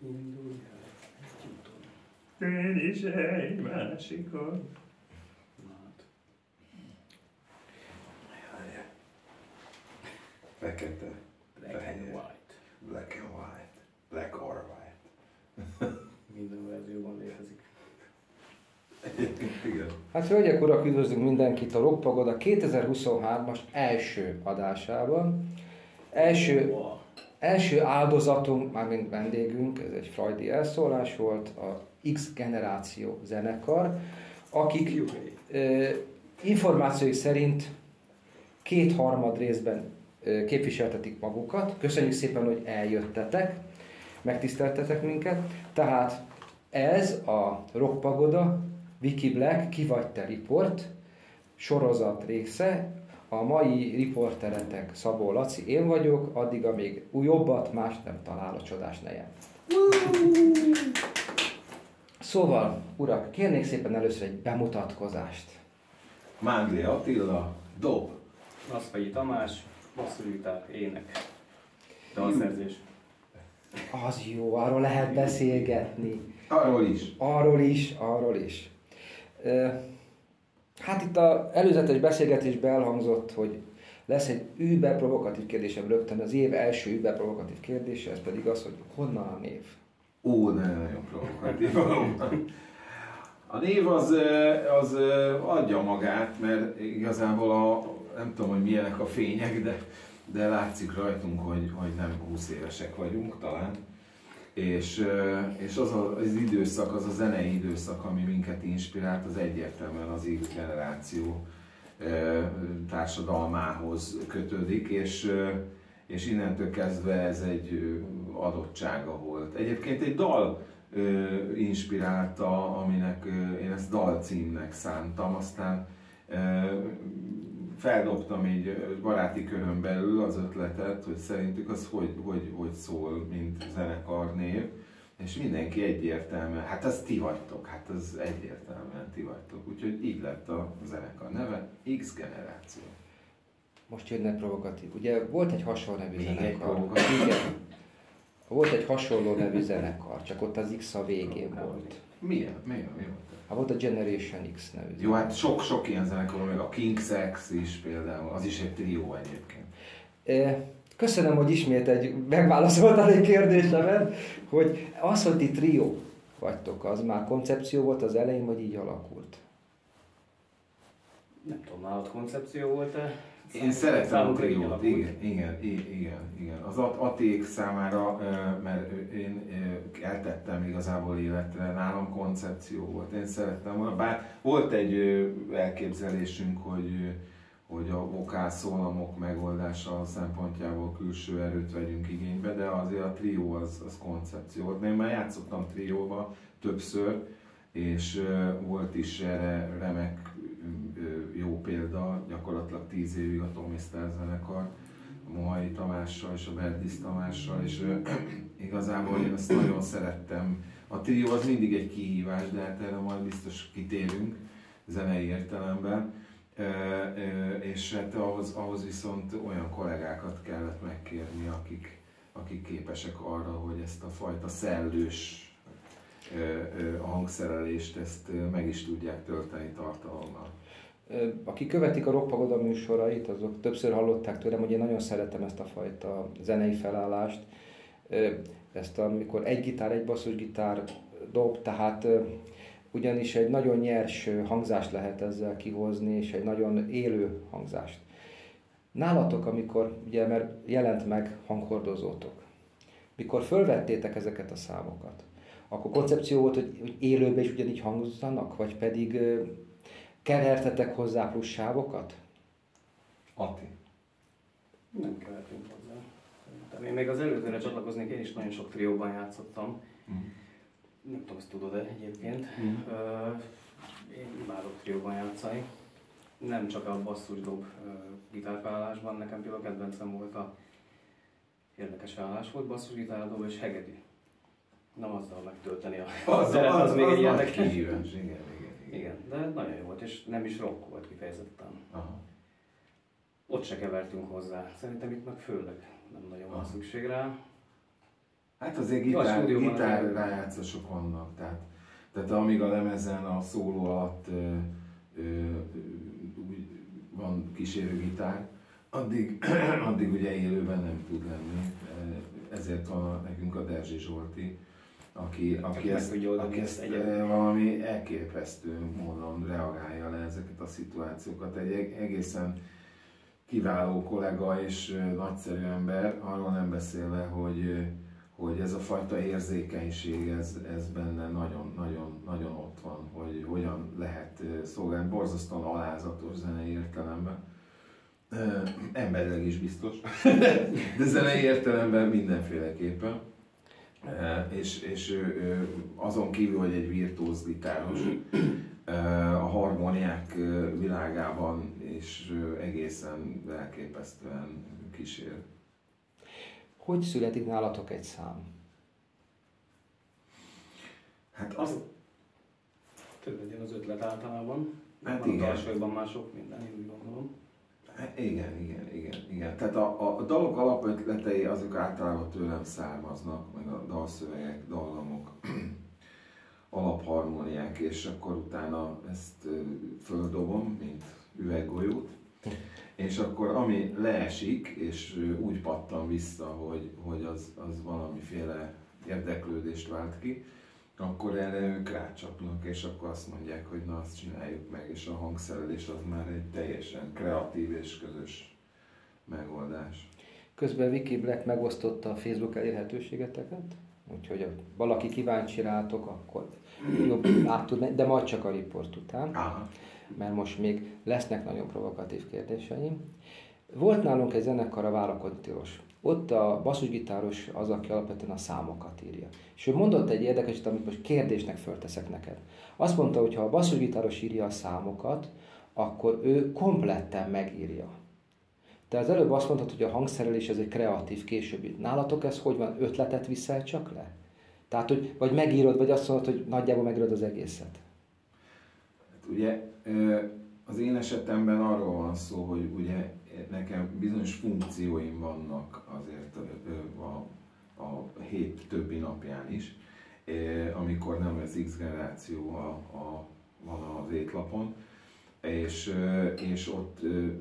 Indulj el egy úton. Én is egy másikon. Fekete. Black and white. Black and white. Black or white. Minden verzióban létezik. Igen. Hát hölgyek, urak, üdvözlünk mindenkit a Rock Pagoda 2023-as első adásában. Első áldozatunk, mármint vendégünk, ez egy freudi elszólás volt, a X generáció zenekar, akik információik szerint 2/3 részben képviseltetik magukat. Köszönjük szépen, hogy eljöttetek, megtiszteltetek minket. Tehát ez a Rock Pagoda, Wiki Black, Ki vagy te report sorozat része. A mai riporteretek Szabó Laci, én vagyok, addig, amíg jobbat más nem talál a csodás nejem. Szóval, urak, kérnék szépen először egy bemutatkozást. Mángli Attila, dob. Aszfai Tamás, basszusgitár, ének, dalszerzés. Az jó, arról lehet beszélgetni. Arról is. Arról is. Hát itt az előzetes beszélgetésben elhangzott, hogy lesz egy über provokatív kérdésem rögtön, az év első über provokatív kérdése, ez pedig az, hogy honnan a név? Ó, nagyon provokatív. A név az adja magát, mert igazából nem tudom, hogy milyenek a fények, de látszik rajtunk, hogy nem 20 évesek vagyunk talán. És az időszak, az a zenei időszak, ami minket inspirált, az egyértelműen az X generáció társadalmához kötődik, és innentől kezdve ez egy adottsága volt. Egyébként egy dal inspirálta, aminek én ezt dalcímnek szántam, aztán feldobtam egy baráti körön belül az ötletet, hogy szerintük az hogy szól, mint zenekarnév, és mindenki egyértelműen, hát az ti vagytok, hát az egyértelműen ti vagytok, úgyhogy így lett a zenekar neve, X generáció. Most jönne provokatív. Ugye volt egy hasonló nevű zenekar. Igen. Volt egy hasonló nevű zenekar, csak ott az X a végén volt. Milyen? Mi volt? Hát volt a Generation X nevű zenekar. Jó, hát sok ilyen zenekar van, meg a King's X is például, az is egy trió egyébként. Köszönöm, hogy ismét megválaszoltál egy kérdésemet, hogy az, hogy ti trió vagytok, az már koncepció volt az elején, vagy így alakult? Nem tudom, nálad koncepció volt-e? Én szeretem a triót, igen. Az Atték számára, mert én eltettem igazából életre, nálam koncepció volt, én szerettem volna. Bár volt egy elképzelésünk, hogy a vokál szólamok megoldása szempontjából külső erőt vegyünk igénybe, de azért a trió az koncepció volt. Én már játszottam trióba többször, és volt is erre remek jó példa, gyakorlatilag 10 évig a Tommy Star zenekar, a Mohai Tamással és a Berdis Tamással, és igazából én ezt nagyon szerettem. A trió az mindig egy kihívás, de hát erre majd biztos kitérünk zenei értelemben, és hát ahhoz viszont olyan kollégákat kellett megkérni, akik képesek arra, hogy ezt a fajta szellős hangszerelést ezt meg is tudják tölteni tartalommal. Akik követik a Rock Pagoda műsorait, azok többször hallották tőlem, hogy én nagyon szeretem ezt a fajta zenei felállást. Ezt amikor egy gitár, egy basszusgitár dob, tehát ugyanis egy nagyon nyers hangzást lehet ezzel kihozni, és egy nagyon élő hangzást. Nálatok, amikor, ugye, mert jelent meg hanghordozótok, mikor fölvettétek ezeket a számokat, akkor koncepció volt, hogy élőbe is ugyanígy hangozzanak, vagy pedig kevertetek hozzá plusz sávokat? Atti. Nem kevertünk hozzá. Szerintem én még az előzőre csatlakoznék, én is nagyon sok trióban játszottam. Nem tudom, ezt tudod-e egyébként. Én imádok trióban játszani. Nem csak a basszusdob gitárfelállásban, nekem például a kedvencem volt érdekes felállás volt, basszusgitárdob és hegedű. Nem azzal megtölteni a teret, az még egy érdekes. Igen, de nagyon jó volt, és nem is rock volt kifejezetten. Aha. Ott se kevertünk hozzá. Szerintem itt meg főleg nem nagyon van szükség rá. Hát azért gitár rájátszások vannak, tehát amíg a lemezen a szóló alatt van kísérőgitár, addig ugye élőben nem tud lenni. Ezért van nekünk a Derzsi Zsolti, aki ezt valami elképesztő módon reagálja le ezeket a szituációkat. Egy egészen kiváló kollega és nagyszerű ember, arról nem beszélve, hogy ez a fajta érzékenység, ez benne nagyon ott van, hogy hogyan lehet szolgálni, borzasztóan alázatos zenei értelemben. Emberileg is biztos, de zenei értelemben mindenféleképpen. És ő azon kívül, hogy egy virtuóz gitáros, a harmóniák világában is egészen elképesztően kísér. Hogy születik nálatok egy szám? Hát az... Több legyen az ötlet általában. Hát van igen. Elsőben már sok minden, én úgy gondolom. Hát igen. Tehát a dalok alapötletei azok általában tőlem származnak, meg a dalszövegek, dallamok, alapharmóniák, és akkor utána ezt földobom, mint üveggolyót. És akkor ami leesik, és úgy pattan vissza, hogy az valamiféle érdeklődést vált ki, akkor erre ők rácsapnak, és akkor azt mondják, hogy na azt csináljuk meg, és a hangszerelés az már egy teljesen kreatív és közös megoldás. Közben Vicky Black megosztotta a Facebook elérhetőségeteket, úgyhogy ha valaki kíváncsi rátok, akkor jobb át tud menni, de majd csak a riport után. Aha. Mert most még lesznek nagyon provokatív kérdéseim. Volt nálunk egy zenekar, a Várakodni tilos. Ott a basszusgitáros az, aki alapvetően a számokat írja. És ő mondott egy érdekeset, amit most kérdésnek fölteszek neked. Azt mondta, hogy ha a basszusgitáros írja a számokat, akkor ő kompletten megírja. Te az előbb azt mondtad, hogy a hangszerelés ez egy kreatív későbbi. Nálatok ez hogy van? Ötletet viszel csak le? Tehát, hogy vagy megírod, vagy azt mondod, hogy nagyjából megírod az egészet? Hát ugye az én esetemben arról van szó, hogy ugye nekem bizonyos funkcióim vannak azért a hét többi napján is, amikor nem az X generáció van az étlapon, és ott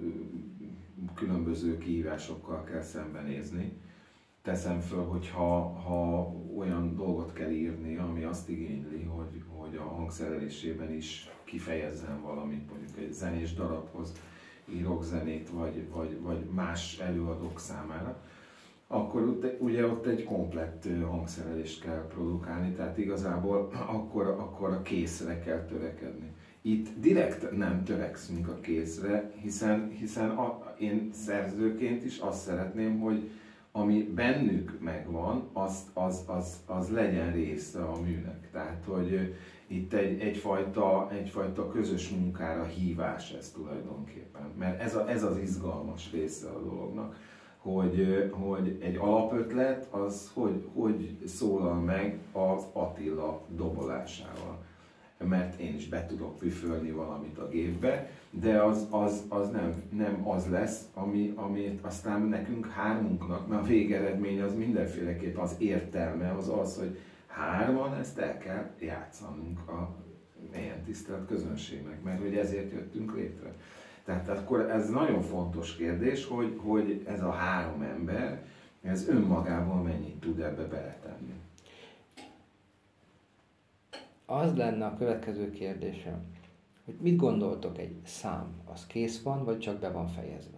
különböző kihívásokkal kell szembenézni. Teszem föl, hogy ha olyan dolgot kell írni, ami azt igényli, hogy a hangszerelésében is kifejezzen valamit, mondjuk egy zenés darabhoz írok zenét, vagy más előadók számára, akkor ugye ott egy komplett hangszerelést kell produkálni, tehát igazából akkor a készre kell törekedni. Itt direkt nem törekszünk a készre, hiszen én szerzőként is azt szeretném, hogy ami bennük megvan, az legyen része a műnek. Tehát, hogy itt egyfajta közös munkára hívás ez tulajdonképpen. Mert ez az izgalmas része a dolognak, hogy egy alapötlet az hogy szólal meg az Attila dobolásával. Mert én is be tudok püfölni valamit a gépbe, de az nem az lesz, amit aztán nekünk hármunknak, mert a végeredmény az mindenféleképp az értelme, az, hogy hárman ezt el kell játszanunk a mélyen tisztelt közönségnek, mert hogy ezért jöttünk létre. Tehát akkor ez nagyon fontos kérdés, hogy ez a három ember, ez önmagában mennyit tud ebbe beletenni. Az lenne a következő kérdésem, hogy mit gondoltok, egy szám, az kész van, vagy csak be van fejezve?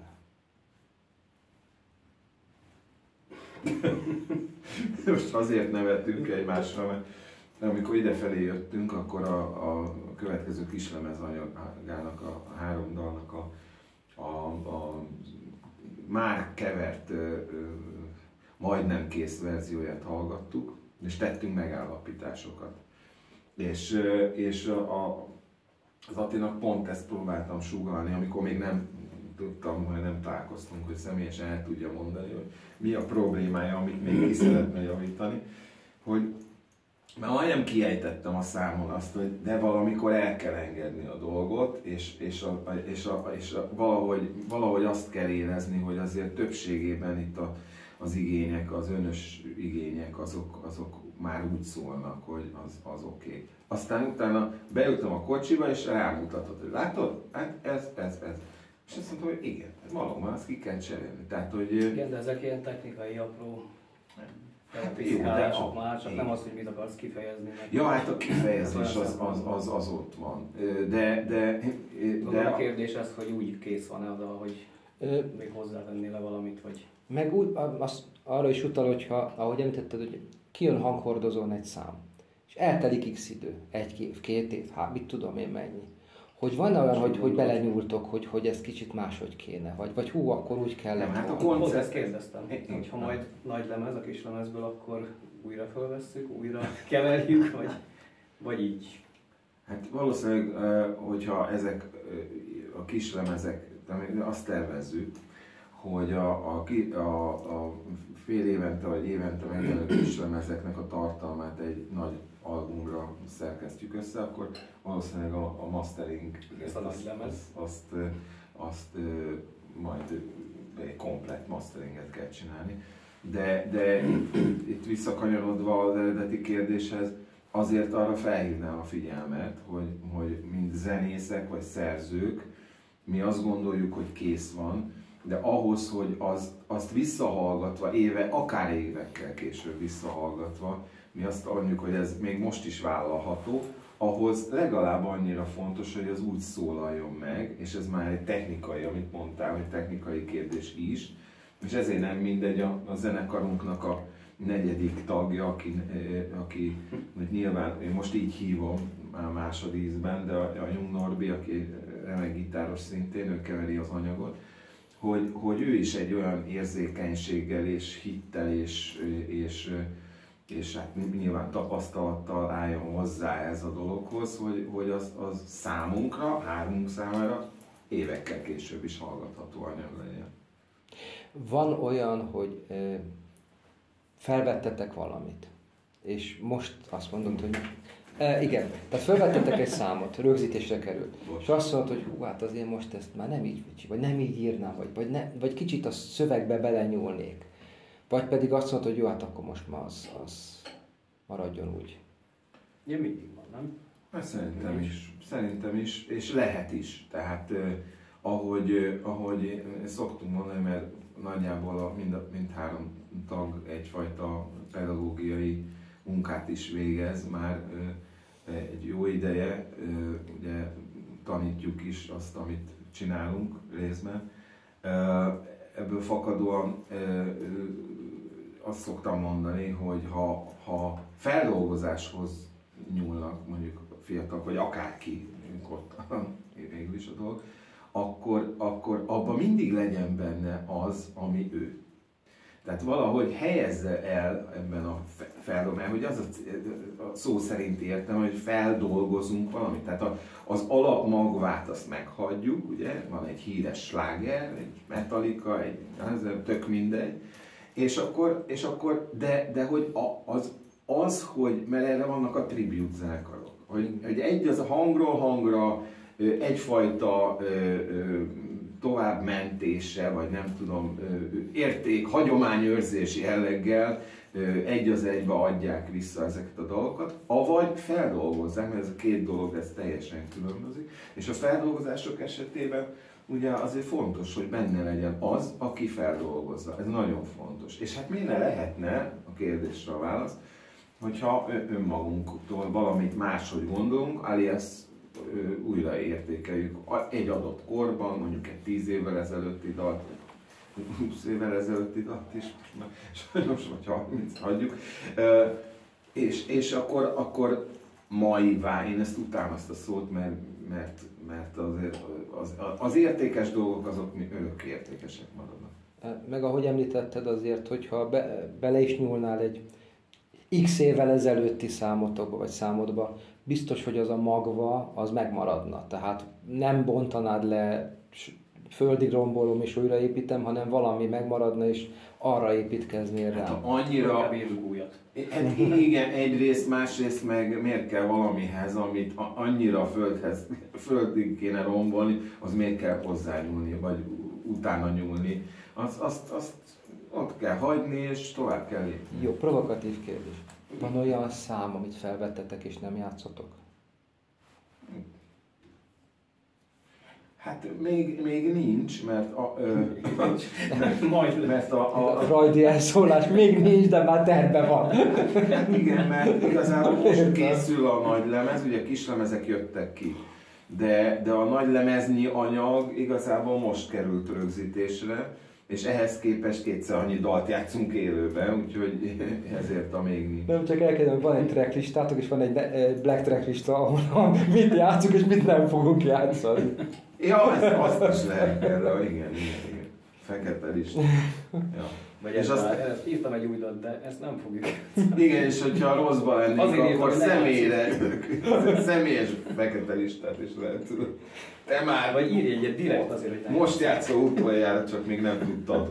Most azért nevettünk egymásra, mert amikor idefelé jöttünk, akkor a következő kislemez anyagának, a három dalnak a már kevert, majdnem kész verzióját hallgattuk, és tettünk megállapításokat. És az Attinak pont ezt próbáltam sugallni, amikor még nem tudtam, hogy nem találkoztunk, hogy személyesen el tudja mondani, hogy mi a problémája, amit még ki szeretne javítani. Mert majdnem kiejtettem a számon azt, hogy de valamikor el kell engedni a dolgot, és valahogy azt kell érezni, hogy azért többségében itt a az igények, az önös igények, azok már úgy szólnak, hogy az oké. Aztán utána beültem a kocsiba, és rámutatott, hogy látod? Hát ez. És azt mondtam, hogy igen, valóban azt ki kell cserélni. Tehát, hogy... Igen, de ezek ilyen technikai apró piszkálások már, csak nem az, hogy mit akarsz kifejezni. Ja, hát a kifejezés az ott van. De a kérdés az, hogy úgy kész van-e oda, hogy még hozzátennél le valamit, vagy... Meg úgy, arra is utal, hogyha, ahogy említetted, hogy kijön hanghordozón egy szám, és eltelik x idő, 1 év, 2 év, hát mit tudom én mennyi. Hogy van olyan, hogy belenyúltok, hogy ez kicsit máshogy kéne, vagy hú, akkor úgy kellett. Hát a pont ezt kérdeztem, hogyha majd nagy lemez, a kis lemezből, akkor újra felvesszük, újra keverjük, vagy így. Hát valószínűleg, hogyha ezek a kis lemezek, azt tervezzük, hogy a fél évente vagy évente megjelenő kis lemezeknek a tartalmát egy nagy albumra szerkesztjük össze, akkor valószínűleg a mastering azt majd egy komplett masteringet kell csinálni. De itt visszakanyarodva az eredeti kérdéshez, azért arra felhívnám a figyelmet, hogy mint zenészek vagy szerzők, mi azt gondoljuk, hogy kész van, de ahhoz, hogy azt visszahallgatva, akár évekkel később visszahallgatva, mi azt mondjuk, hogy ez még most is vállalható, ahhoz legalább annyira fontos, hogy az úgy szólaljon meg, és ez már egy technikai, amit mondtál, hogy technikai kérdés is, és ezért nem mindegy a zenekarunknak a 4. tagja, aki nyilván én most így hívom már másodízben, de a Jung Norbi, aki remek gitáros szintén, ő keveri az anyagot, hogy ő is egy olyan érzékenységgel és hittel és hát nyilván tapasztalattal álljon hozzá ez a dologhoz, hogy az számunkra, hármunk számára évekkel később is hallgatható anyag legyen. Van olyan, hogy felvettetek valamit, és most azt mondod, hogy igen, tehát felvettetek egy számot, rögzítésre került, és azt mondod, hogy hú, hát azért most ezt már nem így, vagy nem így írnám, vagy kicsit a szövegbe belenyúlnék. Vagy pedig azt mondod, hogy jó, hát akkor most már az maradjon úgy. Ja, mindig van, nem? Hát szerintem is, és lehet is. Tehát ahogy szoktunk mondani, mert nagyjából mindhárom tag egyfajta pedagógiai munkát is végez már egy jó ideje, ugye tanítjuk is azt, amit csinálunk részben. Ebből fakadóan azt szoktam mondani, hogy ha feldolgozáshoz nyúlnak mondjuk a fiatalok, vagy akárki, ott végül is a dolog, akkor abban mindig legyen benne az, ami ő. Tehát valahogy helyezze el ebben a feldolgozásban, hogy az a szó szerint értem, hogy feldolgozunk valamit. Tehát az alapmagvát azt meghagyjuk, ugye, van egy híres sláger, egy Metallica, tök mindegy, és akkor de hogy hogy, mert erre vannak a tribute zenekarok, hogy egy az a hangról hangra egyfajta továbbmentése, vagy nem tudom, hagyományőrzési jelleggel egy az egybe adják vissza ezeket a dolgokat, avagy feldolgozzák, mert ez a két dolog ez teljesen különbözik, és a feldolgozások esetében ugye azért fontos, hogy benne legyen az, aki feldolgozza. Ez nagyon fontos. És hát miért ne lehetne, a kérdésre a válasz, hogyha önmagunktól valamit máshogy gondolunk, alias újra értékeljük egy adott korban, mondjuk egy 10 évvel ezelőtti dalt, 20 évvel ezelőtti dalt is, sajnos vagy 30, hagyjuk, és akkor maivá, én ezt utálom ezt a szót, mert azért az értékes dolgok azok örökké értékesek maradnak. Meg ahogy említetted azért, hogyha bele is nyúlnál egy x évvel ezelőtti számotokba vagy számodba, biztos, hogy az a magva, az megmaradna. Tehát nem bontanád le, földig rombolom és újraépítem, hanem valami megmaradna és arra építkeznél rá. Hát annyira... újat. Hát igen, egyrészt, másrészt meg miért kell valamihez, amit annyira földig kéne rombolni, az miért kell hozzányúlni, vagy utána nyúlni. ott kell hagyni, és tovább kell lépni. Jó, provokatív kérdés. Van olyan szám, amit felvettetek és nem játszotok? Hát még nincs, mert a rajdi elszólás még nincs, de már terve van. Hát igen, mert igazából most készül a nagy lemez, ugye kis lemezek jöttek ki, de a nagy lemeznyi anyag igazából most került rögzítésre, és ehhez képest kétszer annyi dalt játszunk élőben, úgyhogy ezért a még nincs. Nem, csak elkezdem, hogy van egy tracklistátok, és van egy black tracklista, ahol mit játszunk, és mit nem fogunk játszani. Ja, azt is lehet például, igen. Fekete lista. Ja. Vagy ezt írtam egy új dalt, de ezt nem fogjuk. Igen, és hogyha rosszba lennénk, akkor személyes fekete listát is lehet. Te már... Vagy írj egyet direkt azért, hogy nem. Most játszol utoljára, csak még nem tudtad.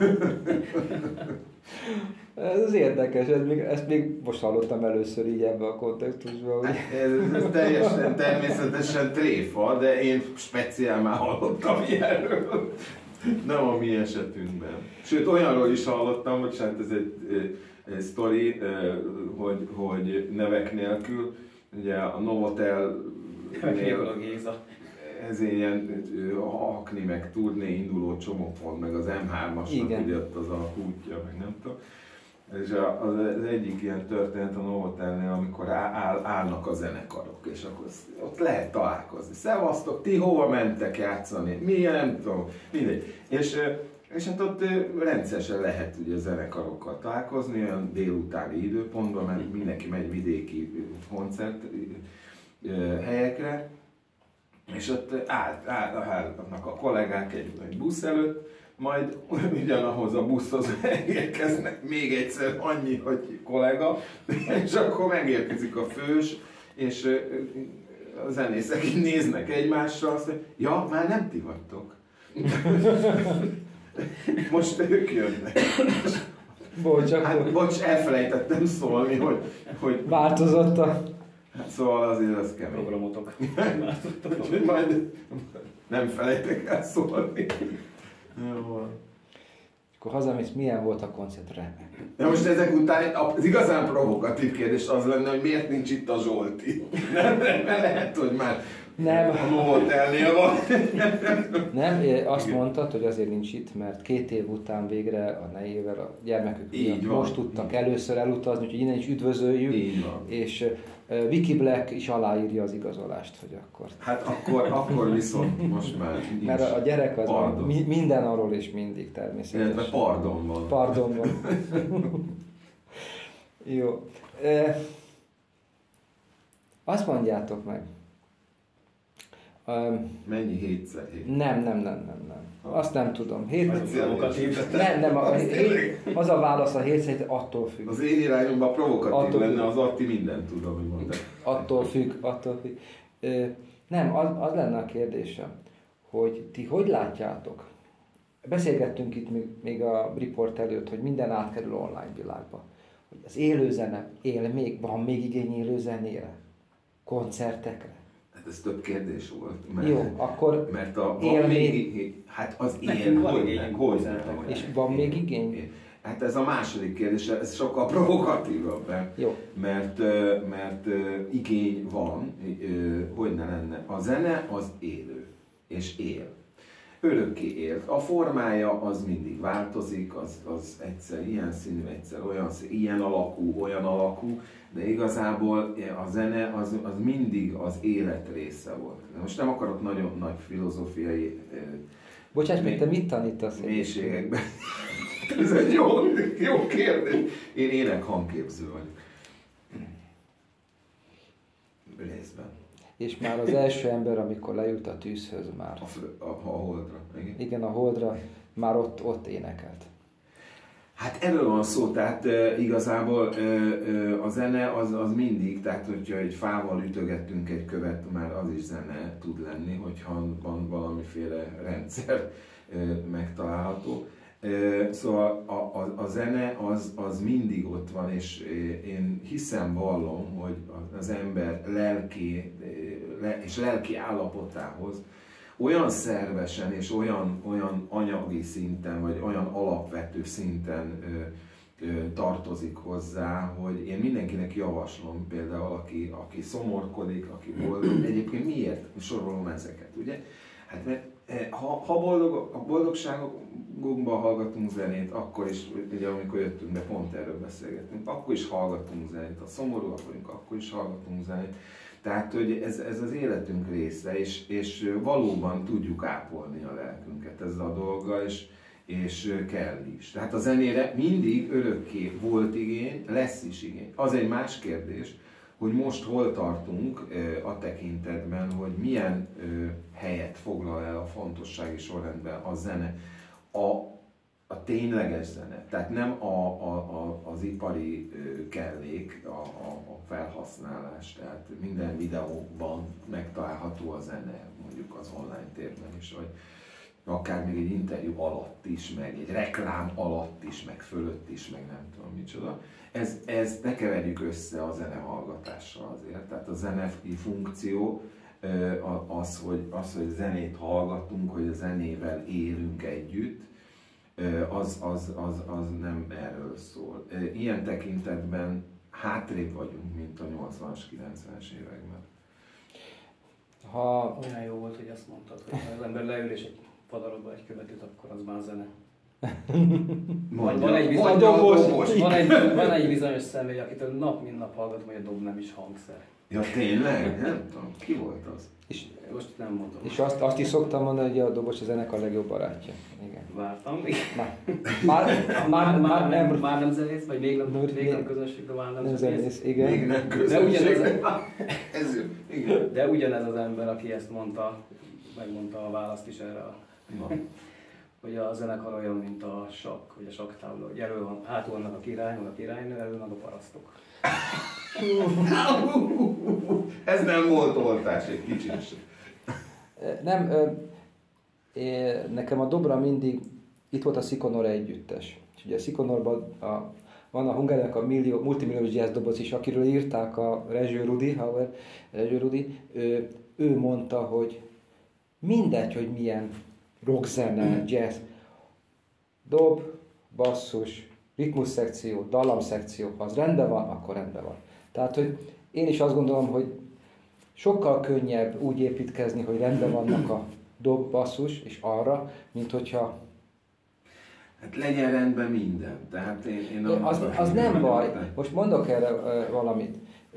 Ez érdekes, ezt még most hallottam először így ebben a kontextusban. Ez teljesen természetesen tréfa, de én speciál már hallottam ilyenről. Nem a mi esetünkben. Sőt, olyanról is hallottam, hogy hát ez egy sztori, hogy nevek nélkül, ugye a Novotel ez ilyen hakni, meg turné induló csomópont, meg az M3-asnak ugye ott az a kútja, meg nem tudom. És az egyik ilyen történet a Novotelnél, amikor állnak a zenekarok, és akkor ott lehet találkozni. Szevasztok, ti hova mentek játszani? Milyen, nem tudom, mindegy. És hát ott rendszeresen lehet ugye zenekarokkal találkozni, olyan délutáni időpontban, mert mindenki megy vidéki koncert helyekre, és ott állnak a kollégák egy busz előtt, majd ugyanahoz a buszhoz érkeznek még egyszer annyi, hogy kollega, és akkor megérkezik a fős, és a zenészek így néznek egymásra, azt mondja, ja, már nem ti vagytok. Most ők jönnek. Bocs, elfelejtettem szólni, hogy változott a... Hát szóval azért az kemény. Programotok. Majd nem felejtek el szólni. Jó. Akkor hazamész, milyen volt a koncert? Remek. De most ezek után az igazán provokatív kérdés az lenne, hogy miért nincs itt a Zsolti. Nem lehet, hogy már a Novotelnél van. Nem, azt mondtad, hogy azért nincs itt, mert 2 év után végre a nejével a gyermekük most tudtak először elutazni, úgyhogy innen is üdvözöljük. Így van. És Vicky Black is aláírja az igazolást, hogy akkor... Hát akkor viszont most már nincs. Mert a gyerek az minden arról és mindig természetesen. Illetve pardon van. Pardon van. Jó. Azt mondjátok meg. Mennyi 7x7? Nem. Azt nem tudom. Nem, az a válasz a 7x7 attól függ. Az én irányomban provokatív lenne, az Atti mindent tud, amit mondta. Attól függ. Nem, az lenne a kérdésem, hogy ti hogy látjátok? Beszélgettünk itt még a report előtt, hogy minden átkerül online világba. Hogy az élőzene van még igény élőzenére? Koncertekre? Hát ez több kérdés volt. Mert, jó, akkor mert hát az ilyen, hogy. És van még igény? Hát ez a második kérdés, ez sokkal provokatívabb. Jó. Mert igény van, hogy ne lenne. A zene az élő, és él. Örökké él. A formája az mindig változik, az egyszer ilyen színű, egyszer olyan színű, ilyen alakú, olyan alakú, de igazából a zene az mindig az élet része volt. De most nem akarok nagyon nagy filozófiai bocsáss meg, te mit tanítasz? Mélységekben. Ez egy jó kérdés. Én énekhangképző vagyok. Részben. És már az első ember, amikor leült a tűzhöz már. A Holdra. Igen, a Holdra már ott énekelt. Hát erről van szó, tehát igazából a zene az mindig, tehát hogyha egy fával ütögettünk egy követ, már az is zene tud lenni, hogyha van valamiféle rendszer megtalálható. Szóval a zene az mindig ott van, és én hiszem, vallom, hogy az ember lelki állapotához olyan szervesen és olyan anyagi szinten, vagy olyan alapvető szinten tartozik hozzá, hogy én mindenkinek javaslom, például aki szomorkodik, aki boldog, egyébként miért sorolom ezeket, ugye? Hát mert ha a boldogságokban hallgatunk zenét, akkor is, ugye amikor jöttünk be, pont erről beszélgetünk, akkor is hallgatunk zenét, ha szomorúak vagyunk, akkor is hallgatunk zenét. Tehát, hogy ez az életünk része, és valóban tudjuk ápolni a lelkünket ezzel a dolggal, és kell is. Tehát a zenére mindig örökké volt igény, lesz is igény. Az egy más kérdés, hogy most hol tartunk a tekintetben, hogy milyen helyet foglal el a fontossági sorrendben a zene, a tényleges zene, tehát nem az ipari kellék, a felhasználás, tehát minden videóban megtalálható a zene, mondjuk az online térben is, vagy akár még egy interjú alatt is, meg egy reklám alatt is, meg fölött is, meg nem tudom micsoda. Ez ne keverjük össze a zenehallgatással azért, tehát a zenei funkció az, hogy zenét hallgatunk, hogy a zenével élünk együtt, az nem erről szól. Ilyen tekintetben hátrébb vagyunk, mint a 80-as, 90-es években. Olyan jó volt, hogy ezt mondtad, hogy az ember leül és egy padarodba egy követőt, akkor az már zene. Van egy bizonyos személy, akitől nap mint nap hallgatom, hogy a dob nem is hangszer. Ja tényleg? Nem tudom. Ki volt az? És most nem mondom. És azt is szoktam mondani, hogy a dobos a zenekar legjobb barátja. Igen. Vártam. Már nem zenész, vagy még nem közönség, de már nem zenész. Igen. Még nem közönség. De ugyanez az ember, aki ezt megmondta a választ is erre hogy a zenekar olyan, mint a sakk, vagy a sakktábla, hogy elő van, hátul vannak a király, meg a királynő, elő vannak a parasztok. Ez nem volt oltás, egy kicsit sem. Nem, nekem a dobra mindig, itt volt a Sikonor együttes. És ugye a Sikonorban van a Hungáriának a multimilliós jazz doboz is, akiről írták a Rezső Rudi, ő mondta, hogy mindegy, hogy milyen rockzene, jazz, dob, basszus, ritmusszekció, dallamszekció, ha az rendben van, akkor rendben van. Tehát, hogy én is azt gondolom, hogy sokkal könnyebb úgy építkezni, hogy rendben vannak a dob, basszus és arra, mint hogyha... Hát legyen rendben minden. Tehát az nem baj. Most mondok erre valamit.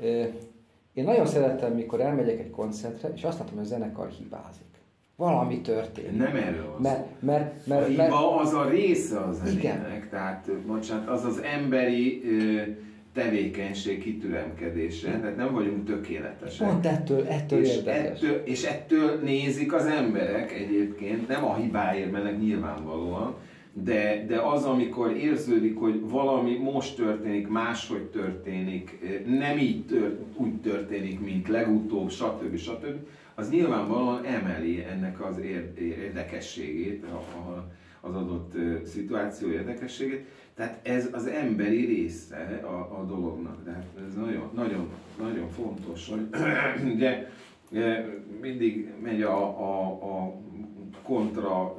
Én nagyon szeretem, mikor elmegyek egy koncertre, és azt látom, hogy a zenekar hibázik. Valami történik. Nem erről van. Mert a hiba az a része a zenének, tehát bocsánat, az az emberi tevékenység kitüremkedése, tehát nem vagyunk tökéletesek. Pont ettől érdekes. És ettől nézik az emberek egyébként, nem a hibáért mennek nyilvánvalóan, de az, amikor érződik, hogy valami most történik, máshogy történik, nem úgy történik, mint legutóbb, stb. Az nyilvánvalóan emeli ennek az érdekességét, az adott szituáció érdekességét. Tehát ez az emberi része a dolognak. Tehát ez nagyon, nagyon, nagyon fontos, hogy ugye mindig megy a kontra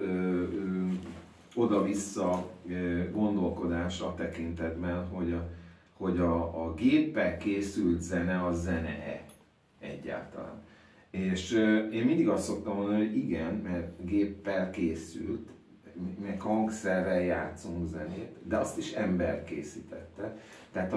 oda-vissza gondolkodás a tekintetben, hogy a géppel készült zene az zene-e egyáltalán. És én mindig azt szoktam mondani, hogy igen, mert géppel készült, meg hangszerrel játszunk zenét, de azt is ember készítette. Tehát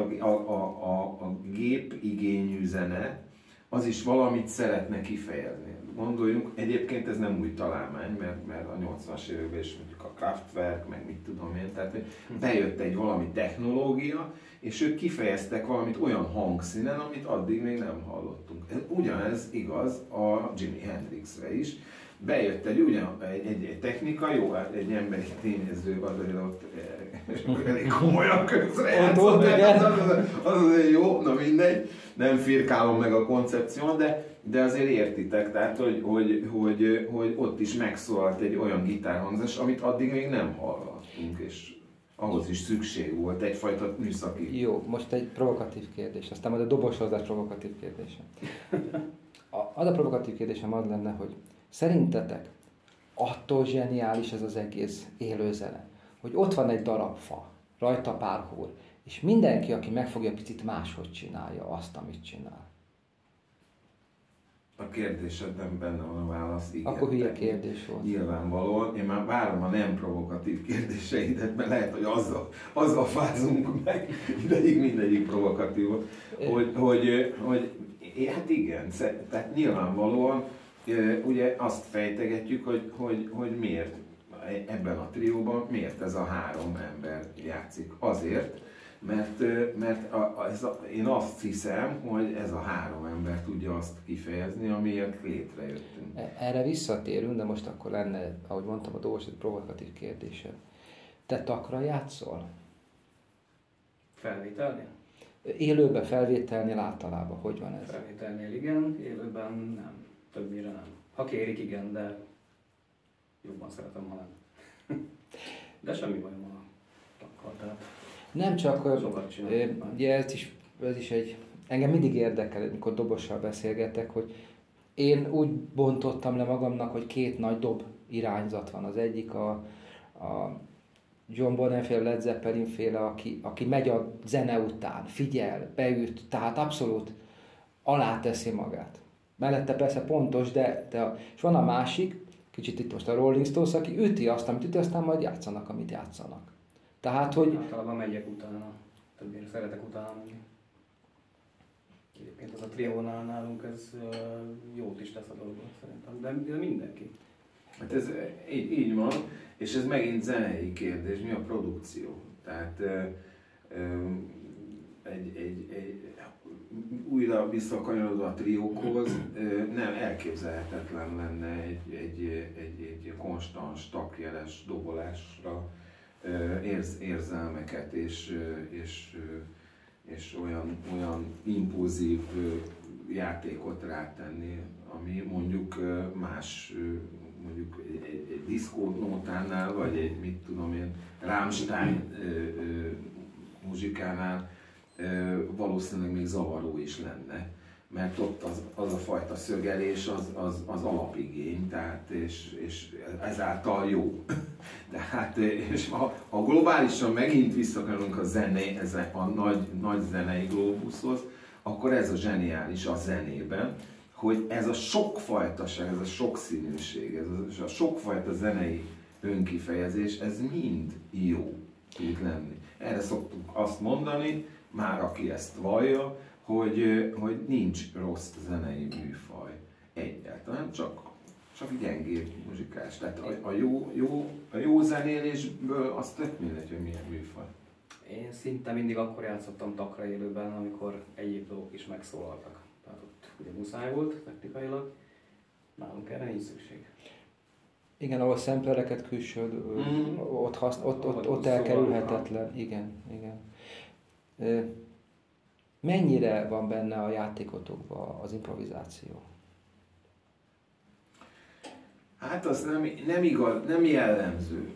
a gép igényű zene, az is valamit szeretne kifejezni. Gondoljunk, egyébként ez nem új találmány, mert a 80-as években is mondjuk a Kraftwerk, meg mit tudom én, tehát bejött egy valami technológia, és ők kifejeztek valamit olyan hangszínen, amit addig még nem hallottunk. Ugyanez igaz a Jimi Hendrixre is. Bejött egy technika, jó, egy emberi tényező azért ott elég komolyan közrejátszott, az azért jó, na mindegy, nem firkálom meg a koncepción, de azért értitek, tehát hogy ott is megszólalt egy olyan gitárhangzás, amit addig még nem hallottunk, és ahhoz is szükség volt egyfajta műszaki. Jó, most egy provokatív kérdés, aztán majd a doboshoz lesz provokatív kérdésem. Az a provokatív kérdésem az lenne, hogy szerintetek attól zseniális ez az egész élőzene, hogy ott van egy darab fa, rajta pár húr, és mindenki, aki megfogja, picit máshogy csinálja azt, amit csinál. A kérdésedben benne van a válasz, igen. Akkor hülye kérdés volt. Nyilvánvalóan. Én már várom a nem provokatív kérdéseidet, mert lehet, hogy azzal fázunk meg, ideig mindegyik provokatív volt. Hát igen, tehát nyilvánvalóan ugye azt fejtegetjük, hogy miért ebben a trióban, miért ez a 3 ember játszik. Azért, mert én azt hiszem, hogy ez a 3 ember tudja azt kifejezni, amiért létrejöttünk. Erre visszatérünk, de most akkor lenne, ahogy mondtam, a dolgos egy provokatív kérdésem. Te takra játszol? Felvételnél? Élőben felvételnél általában, hogy van ez? Felvételnél igen, élőben nem. Többnyire nem. Ha kérik, igen, de jobban szeretem, ha nem. De semmi bajom a takkal, tehát Nem csak, sokat csinálok. ugye ez is egy, engem mindig érdekel, amikor dobossal beszélgetek, hogy én úgy bontottam le magamnak, hogy 2 nagy dob irányzat van. Az egyik a John Bonham féle, Led Zeppelin féle, aki megy a zene után, figyel, beüt, tehát abszolút aláteszi magát. Mellette persze pontos, és van a másik, kicsit itt most a Rolling Stones, aki üti azt, amit üti, aztán majd játszanak, amit játszanak. Tehát, hogy... Általában megyek utána, többnyire szeretek utána menni. Egyébként az a triónál nálunk ez jót is tesz a dolgot szerintem, de mindenki. Hát ez így van, és ez megint zenei kérdés, mi a produkció. Tehát újra visszakanyarodva a triókhoz, nem elképzelhetetlen lenne egy konstans, takjeles dobolásra érzelmeket és olyan impulzív játékot rátenni, ami mondjuk más, mondjuk egy diszkónótánál, vagy egy mit tudom én, Rammstein muzsikánál valószínűleg még zavaró is lenne, mert ott az a fajta szögelés az alapigény, tehát, és ezáltal jó. Tehát, és ha globálisan megint visszakerülünk a nagy zenei glóbuszhoz, akkor ez a zseniális a zenében, hogy ez a sokfajtaság, ez a sokszínűség, ez a sokfajta zenei önkifejezés, ez mind jó tud lenni. Erre szoktuk azt mondani, már aki ezt vallja, hogy nincs rossz zenei műfaj egyáltalán, csak gyengébb muzsikás. Tehát a jó zenélésből az tök mindegy, hogy milyen műfaj. Én szinte mindig akkor játszottam takra élőben, amikor egyéb dolgok is megszólaltak. Tehát ott ugye muszáj volt technikailag, nálunk erre nincs szükség. Igen, ahol szemplereket külső, ott elkerülhetetlen. Igen. Mennyire van benne a játékotokban az improvizáció? Hát az nem igaz, nem jellemző.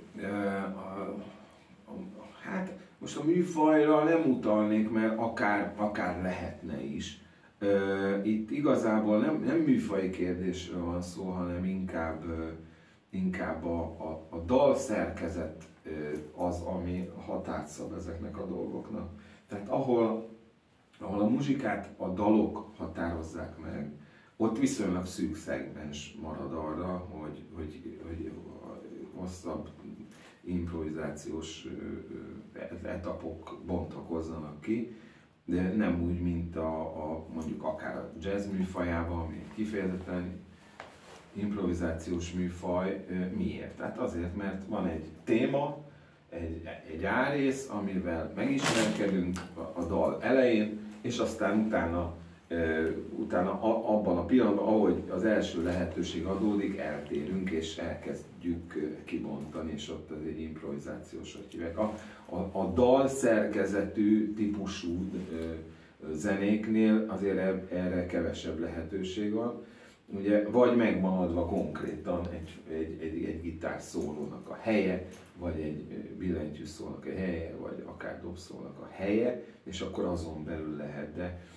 Hát most a műfajra nem utalnék, mert akár lehetne is. Itt igazából nem műfaji kérdésről van szó, hanem inkább a dalszerkezet az, ami határt szab ezeknek a dolgoknak. Tehát ahol a muzsikát a dalok határozzák meg, ott viszonylag szűk szegmens marad arra, hogy hosszabb improvizációs etapok bontakozzanak ki, de nem úgy, mint mondjuk akár a jazz műfajában, ami kifejezetten improvizációs műfaj. Miért? Tehát azért, mert van egy téma, egy árész, amivel megismerkedünk a dal elején, és aztán utána abban a pillanatban, ahogy az első lehetőség adódik, eltérünk és elkezdjük kibontani, és ott az egy improvizációsat hívják. A dal szerkezetű típusú zenéknél azért erre kevesebb lehetőség van. Ugye, vagy megvan adva konkrétan egy gitárszólónak a helye, vagy egy billentyűszólónak a helye, vagy akár dobszólónak a helye, és akkor azon belül lehet. De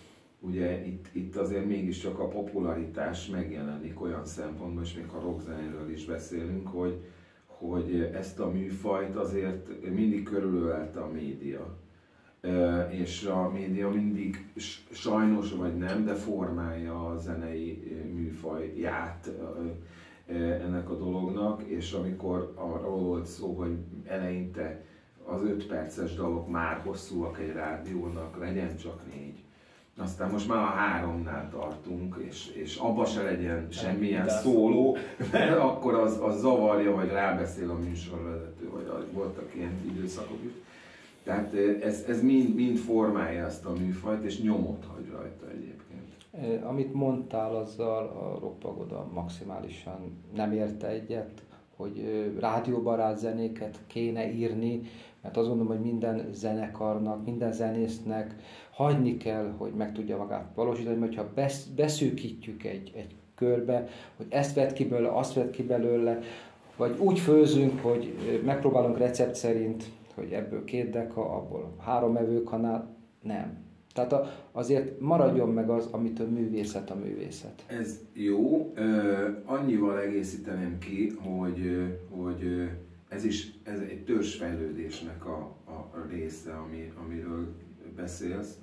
ugye itt azért mégiscsak a popularitás megjelenik olyan szempontból, és még ha rockzenéről is beszélünk, hogy ezt a műfajt azért mindig körülölelte a média. És a média mindig sajnos vagy nem, de formálja a zenei műfajját ennek a dolognak, és amikor arról volt szó, hogy eleinte az 5 perces dalok már hosszúak egy rádiónak, legyen csak 4. Aztán most már a 3-nál tartunk, és abba se legyen semmilyen szóló, mert akkor az zavarja, vagy rábeszél a műsorvezető, vagy voltak ilyen időszakok is. Tehát ez mind formálja ezt a műfajt, és nyomot hagy rajta egyébként. Amit mondtál, azzal a Rockpagoda maximálisan nem érte egyet, hogy rádióbarát zenéket kéne írni, mert azt gondolom, hogy minden zenekarnak, minden zenésznek hagyni kell, hogy meg tudja magát valósítani, mert ha beszűkítjük egy körbe, hogy ezt vett ki belőle, azt vett ki belőle, vagy úgy főzünk, hogy megpróbálunk recept szerint, hogy ebből 2 deka, abból 3 evőkanál, nem. Tehát azért maradjon meg az, amitől művészet a művészet. Ez jó, annyival egészíteném ki, hogy ez egy törzsfejlődésnek a része, amiről beszélsz,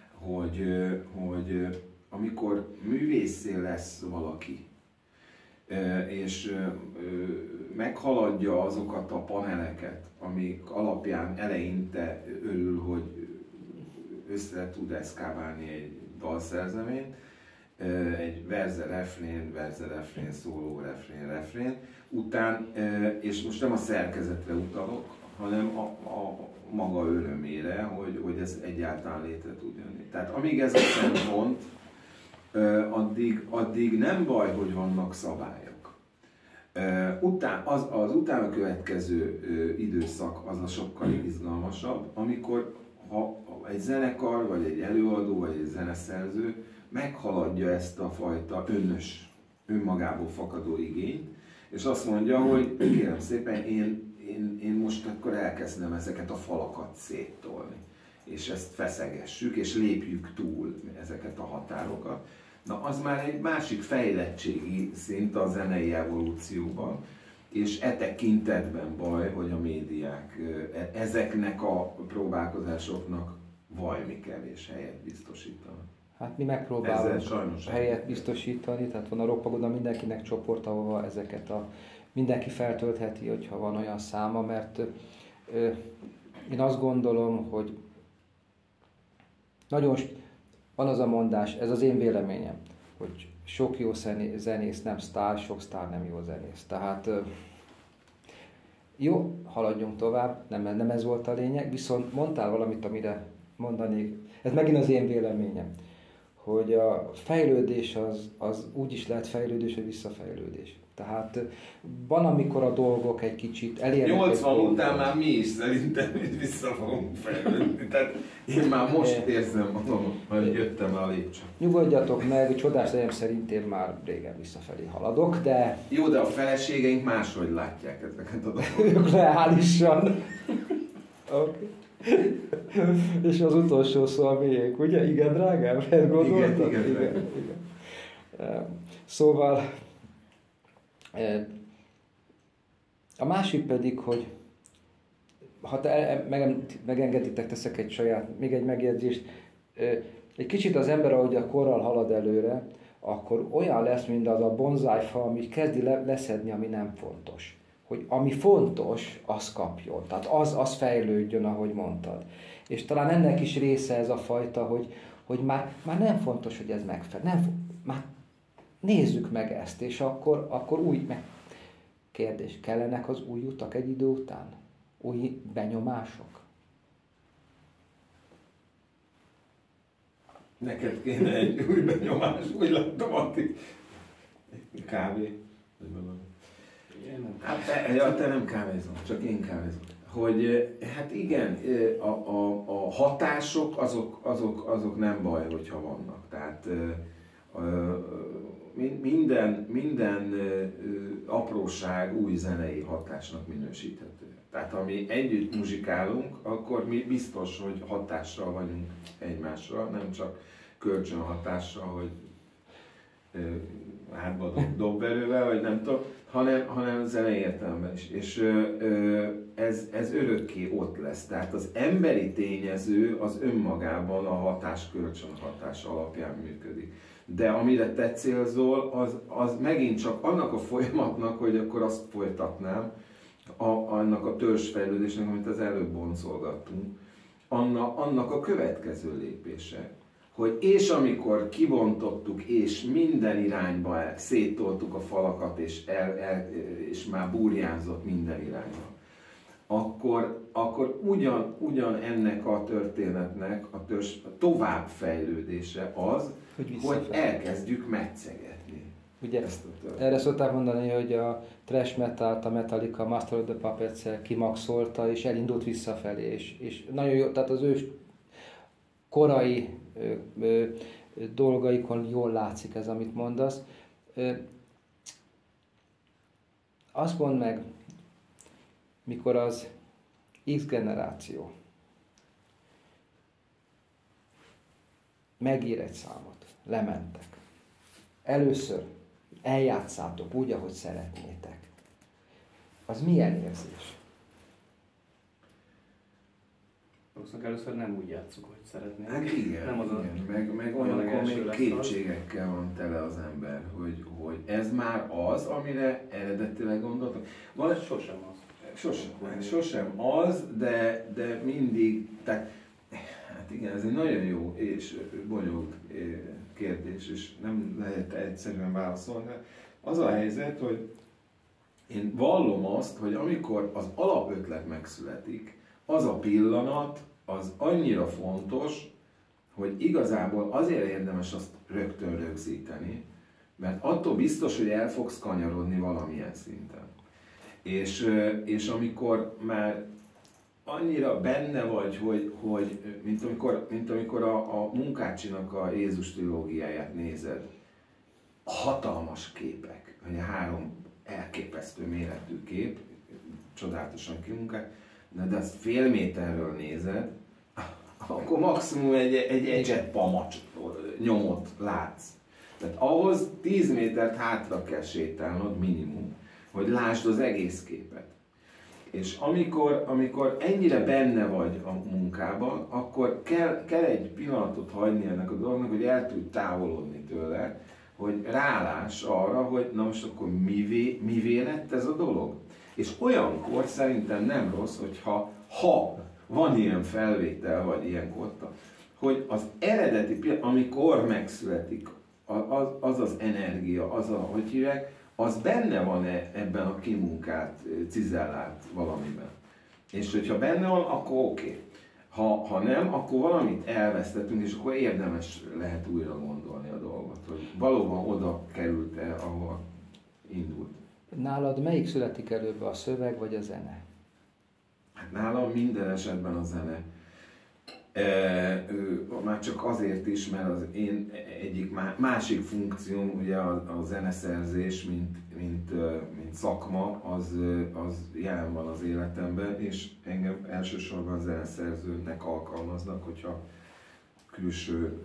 hogy amikor művészé lesz valaki, és meghaladja azokat a paneleket, amik alapján eleinte örül, hogy össze tud eszkáválni egy dalszerzeményt, egy verze-refrén, szóló, refrén, után, és most nem a szerkezetre utalok, hanem a maga örömére, hogy ez egyáltalán létre tud jönni. Tehát amíg ez a szempont, addig nem baj, hogy vannak szabályok. Az utána következő időszak az a sokkal izgalmasabb, amikor ha egy zenekar, vagy egy előadó, vagy egy zeneszerző meghaladja ezt a fajta önmagából fakadó igényt, és azt mondja, hogy kérem szépen, én most akkor elkezdem ezeket a falakat széttolni, és ezt feszegessük, és lépjük túl ezeket a határokat. Na, az már egy másik fejlettségi szint a zenei evolúcióban, és e tekintetben baj, hogy a médiák ezeknek a próbálkozásoknak valami kevés helyet biztosítanak. Hát mi megpróbálunk helyet biztosítani, tehát van a Rockpagoda mindenkinek csoport, ahova ezeket mindenki feltöltheti, hogyha van olyan száma, mert én azt gondolom, hogy nagyon van az a mondás, ez az én véleményem, hogy sok jó zenész nem sztár, sok sztár nem jó zenész. Tehát jó, haladjunk tovább, nem ez volt a lényeg, viszont mondtál valamit, amire mondanék, ez megint az én véleményem, hogy a fejlődés az úgy is lehet fejlődés, hogy visszafejlődés. Tehát van, amikor a dolgok egy kicsit elérnek. 80 után már mi is szerintem vissza fogunk fejlődni. Tehát én már most érzem magam, hogy jöttem a lépcsőn. Nyugodjatok meg, csodás legyen, szerint én már régen visszafelé haladok, de... Jó, de a feleségeink máshogy látják ezeket a dolgokat. Reálisan. Okay. És az utolsó szó a miénk, ugye? Igen, drágám? Igen. Szóval a másik pedig, hogy ha megengeditek, teszek még egy megjegyzést. Egy kicsit az ember, ahogy a korral halad előre, akkor olyan lesz, mint az a bonzájfa, ami kezdi leszedni, ami nem fontos. Hogy ami fontos, az kapjon. Tehát az fejlődjön, ahogy mondtad. És talán ennek is része ez a fajta, hogy már nem fontos, hogy ez megfelel. Már nézzük meg ezt, és akkor új kérdés, kellenek az új utak egy idő után? Új benyomások? Neked kéne egy új benyomás, úgy látom, addig kávé, vagy valami. Hát te nem kávézol, csak én kávézom. Hogy hát igen, a hatások azok nem baj, hogyha vannak. Tehát minden apróság új zenei hatásnak minősíthető. Tehát ha mi együtt muzsikálunk, akkor mi biztos, hogy hatással vagyunk egymásra, nem csak kölcsönhatással, hogy hátba dobverővel, vagy nem tudom, hanem zenei értelemben is. És ez örökké ott lesz. Tehát az emberi tényező az önmagában a hatás-kölcsönhatás alapján működik. De amire te célzol, az megint csak annak a folyamatnak, hogy akkor azt folytatnám, annak a törzsfejlődésnek, amit az előbb boncolgattunk, annak a következő lépése. Hogy és amikor kibontottuk, és minden irányba széttoltuk a falakat, és már burjánzott minden irányba, akkor ugyan ennek a történetnek a továbbfejlődése az, hogy elkezdjük metszegetni. Ugye erre szokták mondani, hogy a thrash metalt, a Metallica, Master of the Puppets kimaxolta, és elindult visszafelé, és nagyon jó, tehát az ő korai dolgaikon jól látszik ez, amit mondasz. Azt mondd meg, mikor az X generáció megír egy számot, lementek, először eljátszátok úgy, ahogy szeretnétek. Az milyen érzés? Valószínűleg először nem úgy játszuk, hogy szeretnénk. Hát igen, nem az igen. Meg olyankor még kétségekkel van tele az ember, hogy ez már az, amire eredetileg gondoltam. Sosem az. Sosem az, de mindig, tehát, hát igen, ez egy nagyon jó és bonyolult kérdés, és nem lehet egyszerűen válaszolni. Az a helyzet, hogy én vallom azt, hogy amikor az alapötlet megszületik, az a pillanat az annyira fontos, hogy igazából azért érdemes azt rögtön rögzíteni, mert attól biztos, hogy el fogsz kanyarodni valamilyen szinten. És amikor már annyira benne vagy, hogy mint amikor a Munkácsinak a Jézus trilógiáját nézed, hatalmas képek, ugye 3 elképesztő méretű kép, csodálatosan kimunkált, de azt fél méterről nézed, akkor maximum egy ecsetpamacs nyomot látsz. Tehát ahhoz 10 métert hátra kell sétálnod minimum, hogy lásd az egész képet. És amikor ennyire benne vagy a munkában, akkor kell egy pillanatot hagyni ennek a dolognak, hogy el tudj távolodni tőle, hogy ráláss arra, hogy na most akkor mivé lett ez a dolog. És olyankor szerintem nem rossz, hogyha van ilyen felvétel, vagy ilyen kotta, hogy az eredeti pillanat, amikor megszületik az energia, hogy hívják, az benne van-e ebben a kimunkált, cizellált valamiben. És hogyha benne van, akkor oké. Ha nem, akkor valamit elvesztettünk, és akkor érdemes lehet újra gondolni a dolgot, hogy valóban oda került-e, ahol indult. Nálad melyik születik előbb, a szöveg vagy a zene? Hát nálam minden esetben a zene. Már csak azért is, mert az én egyik másik funkcióm, ugye a zeneszerzés, mint szakma, az jelen van az életemben, és engem elsősorban zeneszerzőnek alkalmaznak, hogyha külső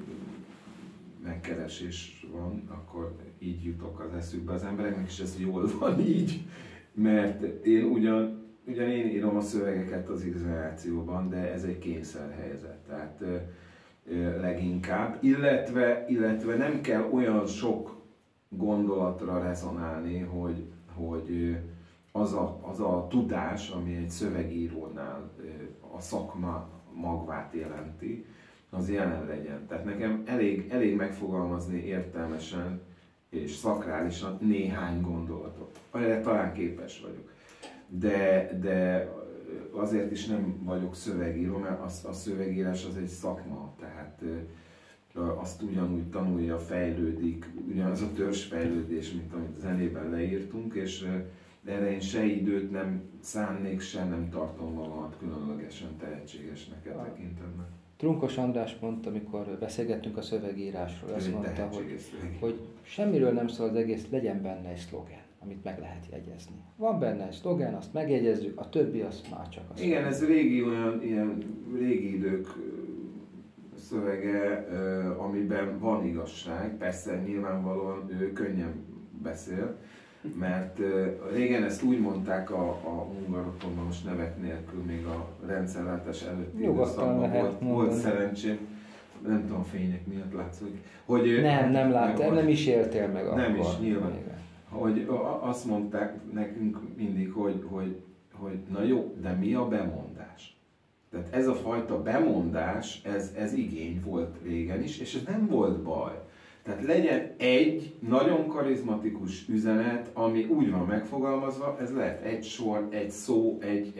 megkeresés van, akkor így jutok az eszükbe az embereknek, és ez jól van így, mert én ugyan én írom a szövegeket az X-generációban, de ez egy kényszerhelyzet, tehát leginkább, illetve nem kell olyan sok gondolatra rezonálni, hogy az a tudás, ami egy szövegírónál a szakma magvát jelenti, az jelen legyen. Tehát nekem elég megfogalmazni értelmesen és szakrálisan néhány gondolatot. Erre talán képes vagyok. De azért is nem vagyok szövegíró, mert a szövegírás az egy szakma, tehát azt ugyanúgy tanulja, fejlődik, ugyanaz a törzsfejlődés, mint amit zenében leírtunk, és erre én se időt nem szánnék, se nem tartom magamat különlegesen tehetségesnek e tekintetben. Trunkos András mondta, amikor beszélgettünk a szövegírásról, azt mondta, hogy semmiről nem szól az egész, legyen benne egy szlogen, amit meg lehet jegyezni. Van benne egy szlogen, azt megjegyezzük, a többi az már csak az. Igen, ez régi idők szövege, amiben van igazság, persze nyilvánvalóan ő könnyen beszél, mert régen ezt úgy mondták a hungarokon, most nevek nélkül, még a rendszerváltás előtti időszakban volt szerencsém, nem tudom, fények miatt látszik, hogy... Nem láttam, nem is éltél meg akkor. Nem is, nyilván. Hogy azt mondták nekünk mindig, hogy na jó, de mi a bemondás? Tehát ez a fajta bemondás, ez igény volt régen is, és ez nem volt baj. Tehát legyen egy nagyon karizmatikus üzenet, ami úgy van megfogalmazva, ez lehet egy sor, egy szó,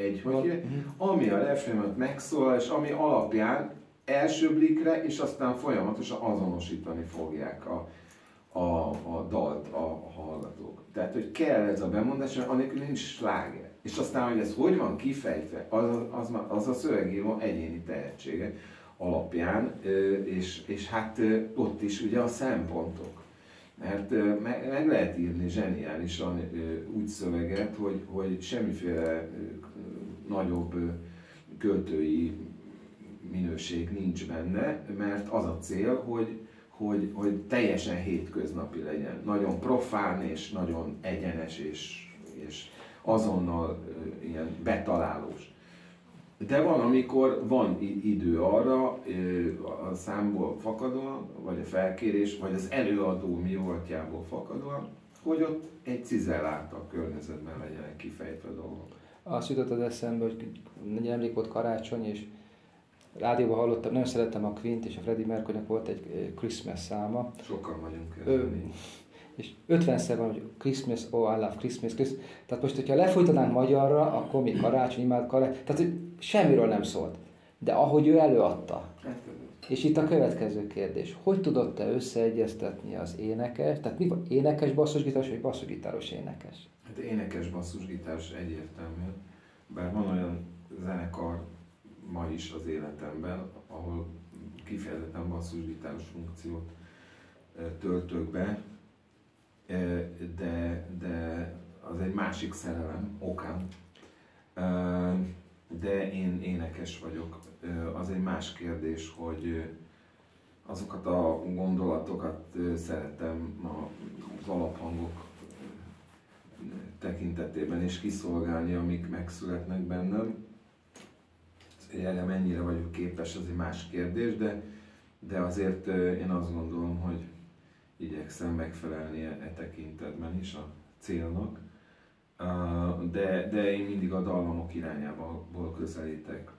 ami a refrénben megszólal, és ami alapján első blikre, és aztán folyamatosan azonosítani fogják a dalt a hallgatók. Tehát, hogy kell ez a bemondás, anélkül nincs sláger. És aztán, hogy ez hogy van kifejtve, az a szövegíró egyéni tehetsége alapján, és hát ott is ugye a szempontok. Mert meg lehet írni zseniálisan úgy szöveget, hogy semmiféle nagyobb költői minőség nincs benne, mert az a cél, hogy teljesen hétköznapi legyen. Nagyon profán és nagyon egyenes és azonnal ilyen betalálós. De van, amikor van idő arra, a számból fakadóan, vagy a felkérés, vagy az előadó mi voltjából fakadóan, hogy ott egy cizelláltabb környezetben legyenek kifejtve dolgok. Azt jutott az eszembe, hogy emlék volt karácsony, és rádióban hallottam, nagyon szerettem a Queen-t, és a Freddie Mercurynek volt egy Christmas száma. Sokan vagyunk és 50-szer van, hogy Christmas, oh, I love Christmas, Christmas. Tehát most, hogyha lefújtanánk magyarra, akkor mi karácsony, imád karácsony, tehát semmiről nem szólt. De ahogy ő előadta. És itt a következő kérdés. Hogy tudod te összeegyeztetni az énekes, tehát mi van, énekes basszusgitáros, vagy basszusgitáros énekes? Hát énekes basszusgitáros egyértelmű, bár van olyan zenekar ma is az életemben, ahol kifejezetten basszusgitáros funkciót töltök be, de az egy másik szerelem okán. De én énekes vagyok. Az egy más kérdés, hogy azokat a gondolatokat szeretem az alaphangok tekintetében is kiszolgálni, amik megszületnek bennem. Erre mennyire vagyok képes, az egy más kérdés, de azért én azt gondolom, hogy igyekszem megfelelni e tekintetben is a célnak. De én mindig a dallamok irányából közelítek.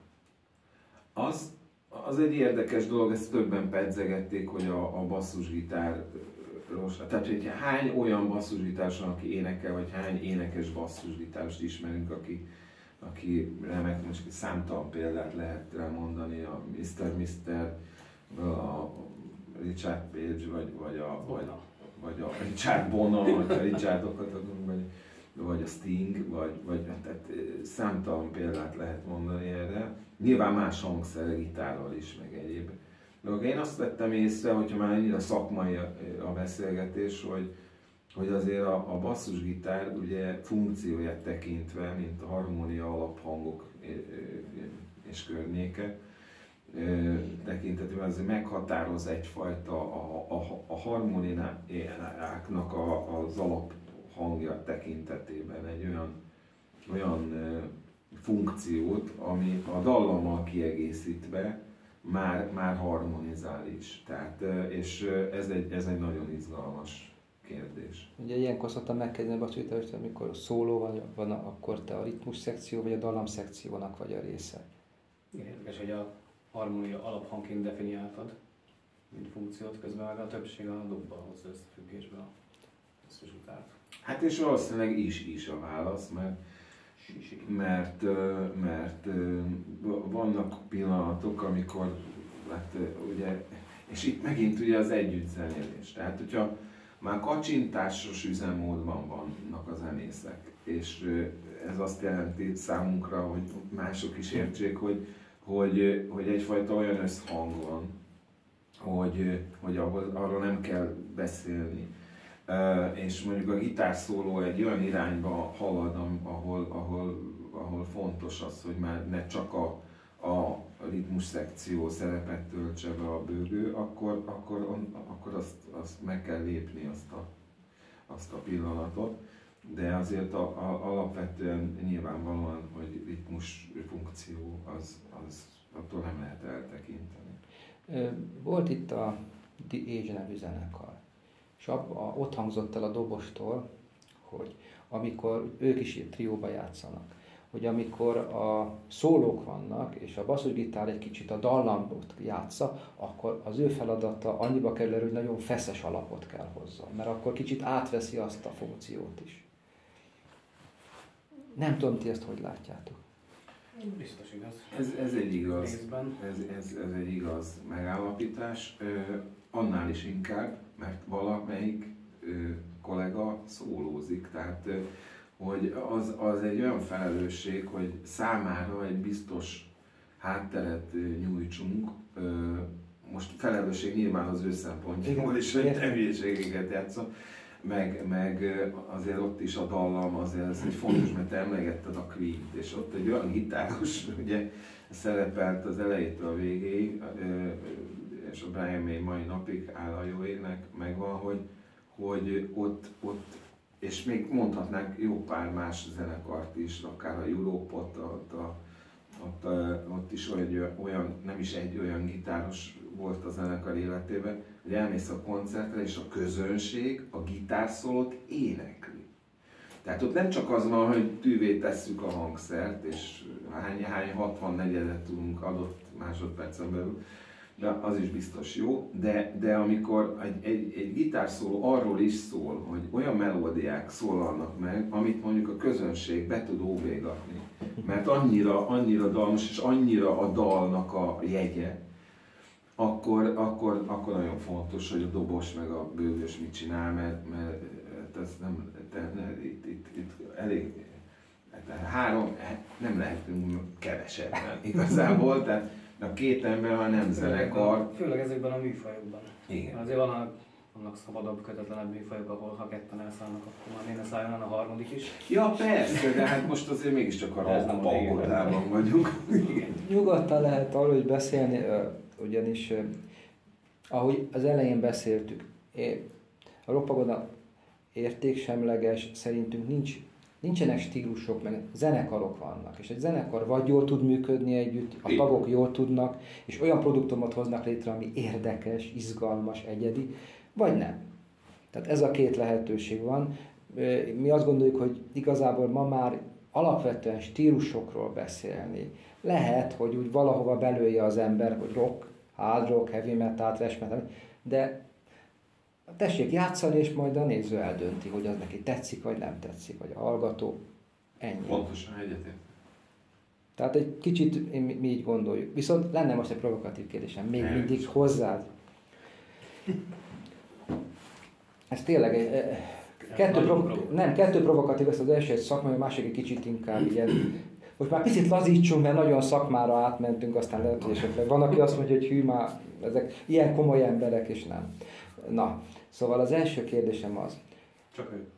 Az egy érdekes dolog, ezt többen pedzegették, hogy a basszusgitáros, tehát hogy hány olyan basszusgitáros van, aki énekel, vagy hány énekes basszusgitárost ismerünk, aki remek, most számtalan példát lehet rá mondani, a Mr. a Richard Page, vagy a Richard Bona, vagy a Richardokat adunk, vagy a Sting, vagy tehát számtalan példát lehet mondani erre. Nyilván más hangszerre, gitárral is, meg egyéb. De én azt vettem észre, hogyha már ennyire szakmai a beszélgetés, hogy azért a basszusgitár ugye funkcióját tekintve, mint a harmónia alaphangok és környéke, tekintetében azért meghatároz egyfajta a harmóniáknak az alaphangja tekintetében egy olyan funkciót, ami a dallammal kiegészítve már harmonizál is. Tehát, és ez egy nagyon izgalmas kérdés. Ugye ilyenkor szoktam megkezdeni a basszusgitárost, amikor a szóló van, akkor te a ritmus szekció vagy a dallam szekciónak vagy a része. Érdekes, hogy a harmónia alaphangként definiáltad, mint funkciót, közben meg a többség a dobbal hozza összefüggésbe a basszusgitárt. Hát és valószínűleg is a válasz, mert vannak pillanatok, amikor, hát ugye, és itt megint ugye az együttzenélés. Tehát, hogyha már kacsintásos üzemmódban vannak a zenészek, és ez azt jelenti számunkra, hogy mások is értsék, hogy egyfajta olyan összhang van, hogy arról nem kell beszélni. És mondjuk a gitárszóló egy olyan irányba halad, ahol fontos az, hogy már ne csak a ritmus szekció szerepet töltse be a bőgő, akkor azt meg kell lépni azt a pillanatot. De azért alapvetően nyilvánvalóan, hogy ritmus funkció, attól nem lehet eltekinteni. Volt itt a The Age nevű zenekar, és ott hangzott el a dobostól, hogy amikor ők is itt trióba játszanak, hogy amikor a szólók vannak, és a basszusgitár egy kicsit a dallamot játsza, akkor az ő feladata annyiba kerül, hogy nagyon feszes alapot kell hozzon, mert akkor kicsit átveszi azt a funkciót is. Nem tudom, ti ezt hogy látjátok? Biztos igaz. Ez egy igaz. Ez egy igaz megállapítás. Annál is inkább, mert valamelyik kollega szólózik. Tehát, hogy az egy olyan felelősség, hogy számára egy biztos hátteret nyújtsunk. Most felelősség nyilván az ő szempontjából is, hogy nem hülyeségeket játszom. Meg azért ott is a dallam, azért ez egy fontos, mert emlegetted a Queen-t, és ott egy olyan gitáros, ugye szerepelt az elejétől a végéig, és a Brian May mai napig áll a jó égnek, megvan, hogy ott, és még mondhatnánk jó pár más zenekart is, akár a Europot, ott is olyan, nem is egy olyan gitáros volt a zenekar életében, hogy elmész a koncertre, és a közönség a gitárszólót énekli. Tehát ott nem csak az van, hogy tűvé tesszük a hangszert, és hány 64-et tudunk adott másodpercen belül, de az is biztos jó, de amikor egy gitárszóló arról is szól, hogy olyan melódiák szólalnak meg, amit mondjuk a közönség be tud óvégatni, mert annyira dalmas, és annyira a dalnak a jegye, akkor nagyon fontos, hogy a dobos meg a bőgős mit csinál, mert ez itt elég, nem lehetünk kevesebben igazából, tehát a két ember már nem zenekar. Főleg ezekben a műfajokban. Igen. Azért vannak szabadabb, kötetlenebb műfajok, ahol ha ketten elszállnak, akkor már miért ne szálljon a harmadik is. Ja persze, de hát most azért mégiscsak a rockpalgodában vagyunk. Nyugodtan lehet arról is beszélni, ugyanis ahogy az elején beszéltük, a rockpagoda értéksemleges, szerintünk nincsenek stílusok, meg zenekarok vannak, és egy zenekar vagy jól tud működni együtt, a tagok jól tudnak, és olyan produktumot hoznak létre, ami érdekes, izgalmas, egyedi, vagy nem. Tehát ez a két lehetőség van. Mi azt gondoljuk, hogy igazából ma már alapvetően stílusokról beszélni. Lehet, hogy úgy valahova belője az ember, hogy rock, hard rock, heavy metal, thrash metal, de tessék játszani, és majd a néző eldönti, hogy az neki tetszik, vagy nem tetszik, vagy a hallgató. Ennyi. Pontosan egyetért. Tehát egy kicsit mi így gondoljuk. Viszont lenne most egy provokatív kérdésem, még mindig hozzád. Ez tényleg kettő provokatív, ez az első egy szakmai, a másik egy kicsit inkább ilyen. Most már picit lazítsunk, mert nagyon szakmára átmentünk, aztán lehet, hogy esetleg van, aki azt mondja, hogy hű, már ezek ilyen komoly emberek, és nem. Na, szóval az első kérdésem az, csak ő.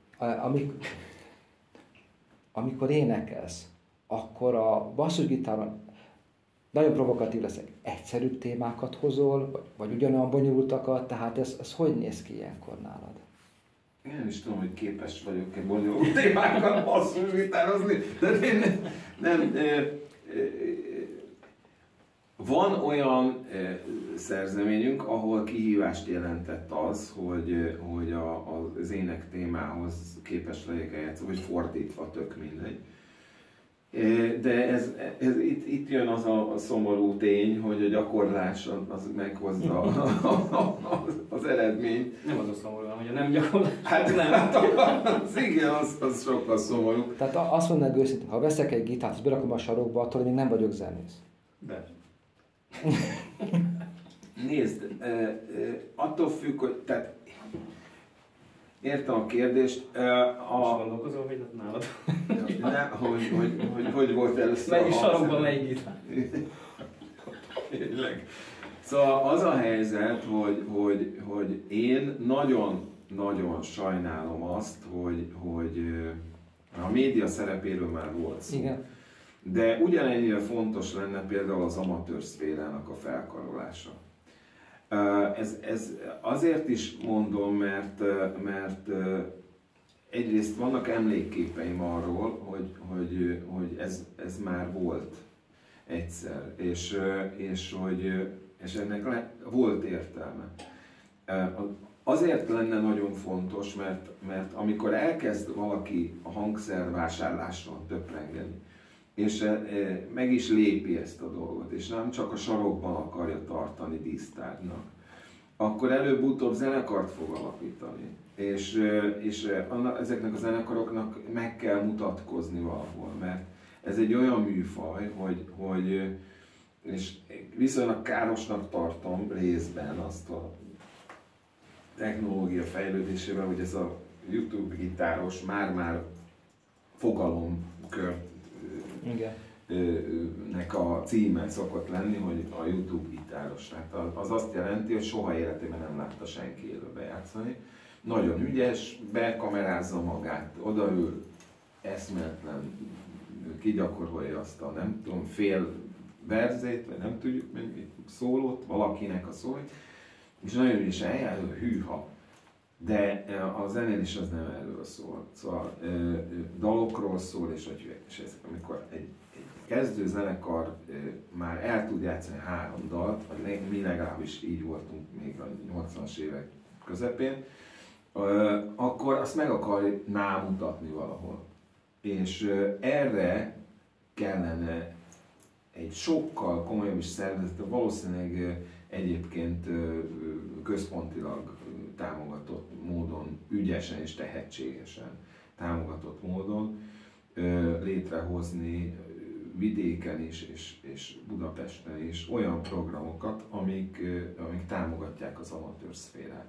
Amikor énekelsz, akkor a basszusgitáron, nagyon provokatív leszek, egyszerűbb témákat hozol, vagy ugyanolyan bonyolultakat, tehát ez hogy néz ki ilyenkor nálad? Én nem is tudom, hogy képes vagyok-e bonyolult témákat basszusgitározni, de én nem. Van olyan szerzeményünk, ahol kihívást jelentett az, hogy az ének témához képes legyek eljátszani, vagy fordítva, tök mindegy. De itt jön az a szomorú tény, hogy a gyakorlás az meghozza az eredményt. Nem az a szomorú, hogy a nem gyakorlás. Hát nem. Az igen, az sokkal szomorú. Tehát azt mondanád őszintén, ha veszek egy gitárt, és berakom a sarokba, attól még nem vagyok zenész. De. Nézd, attól függ, hogy tehát értem a kérdést. Most gondolkozol, hogy nálad? Hogy volt először melyik sarokban melyik gitár? Tényleg. Szóval az a helyzet, hogy én nagyon sajnálom azt, hogy a média szerepéről már volt szó. Igen. De ugyanennyire fontos lenne például az amatőr szférának a felkarolása. Ez azért is mondom, mert egyrészt vannak emlékképeim arról, hogy ez már volt egyszer, és ennek volt értelme. Azért lenne nagyon fontos, mert amikor elkezd valaki a hangszervásárláson töprengeni, és meg is lépi ezt a dolgot, és nem csak a sarokban akarja tartani dísztárgynak, akkor előbb-utóbb zenekart fog alapítani. És ezeknek a zenekaroknak meg kell mutatkozni valahol, mert ez egy olyan műfaj, hogy és viszonylag károsnak tartom részben azt a technológia fejlődésével, hogy ez a YouTube gitáros már fogalomkört nek a címe szokott lenni, hogy a YouTube gitáros. Tehát az azt jelenti, hogy soha életében nem látta senki élőbe játszani. Nagyon ügyes, bekamerázza magát, odaül, eszméletlen kigyakorolja azt a nem tudom, fél verzét, vagy nem tudjuk mennyi szólót, valakinek a szóit, és nagyon ügyesen eljár, hűha. De a zenélés az nem erről szól. Szóval dalokról szól, és amikor egy kezdő zenekar már el tud játszani 3 dalt, vagy mi legalábbis így voltunk még a 80-as évek közepén, akkor azt meg akarná mutatni valahol. És erre kellene egy sokkal komolyabb is szervezet, valószínűleg egyébként központilag támogatott módon, ügyesen és tehetségesen támogatott módon létrehozni vidéken is és Budapesten is olyan programokat, amik támogatják az amatőr szférát.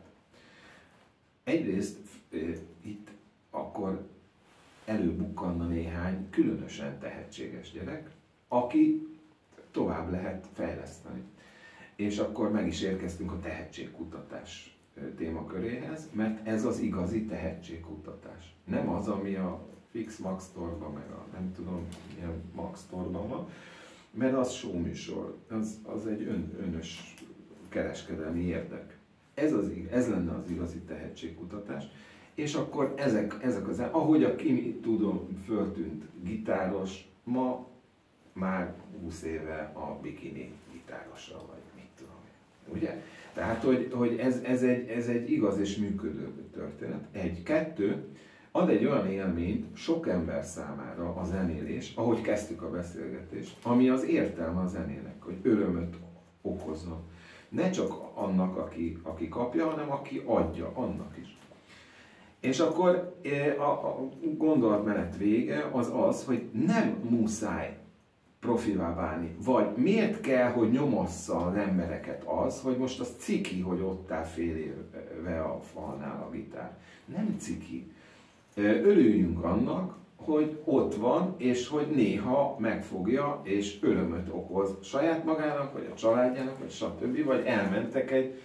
Egyrészt itt akkor előbukkanna néhány különösen tehetséges gyerek, aki tovább lehet fejleszteni. És akkor meg is érkeztünk a tehetségkutatás témaköréhez, mert ez az igazi tehetségkutatás. Nem az, ami a Fix Max Store-ban, meg a nem tudom milyen Max Store-ban van, mert az show műsor, az egy önös kereskedelmi érdek. Ez lenne az igazi tehetségkutatás. És akkor ezek az, ahogy a Kimi tudom föltűnt gitáros, ma már 20 éve a bikini gitárosa, vagy mit tudom én, ugye? Tehát, hogy ez egy igaz és működő történet. 2, ad egy olyan élményt sok ember számára a zenélés, ahogy kezdtük a beszélgetést, ami az értelme a zenének, hogy örömöt okozna. Ne csak annak, aki kapja, hanem aki adja, annak is. És akkor a gondolatmenet vége az, hogy nem muszáj profivá válni. Vagy miért kell, hogy nyomassza az embereket az, hogy most az ciki, hogy ott áll fél éve a falnál a gitár. Nem ciki. Örüljünk annak, hogy ott van, és hogy néha megfogja, és örömöt okoz saját magának, vagy a családjának, vagy stb. Vagy elmentek egy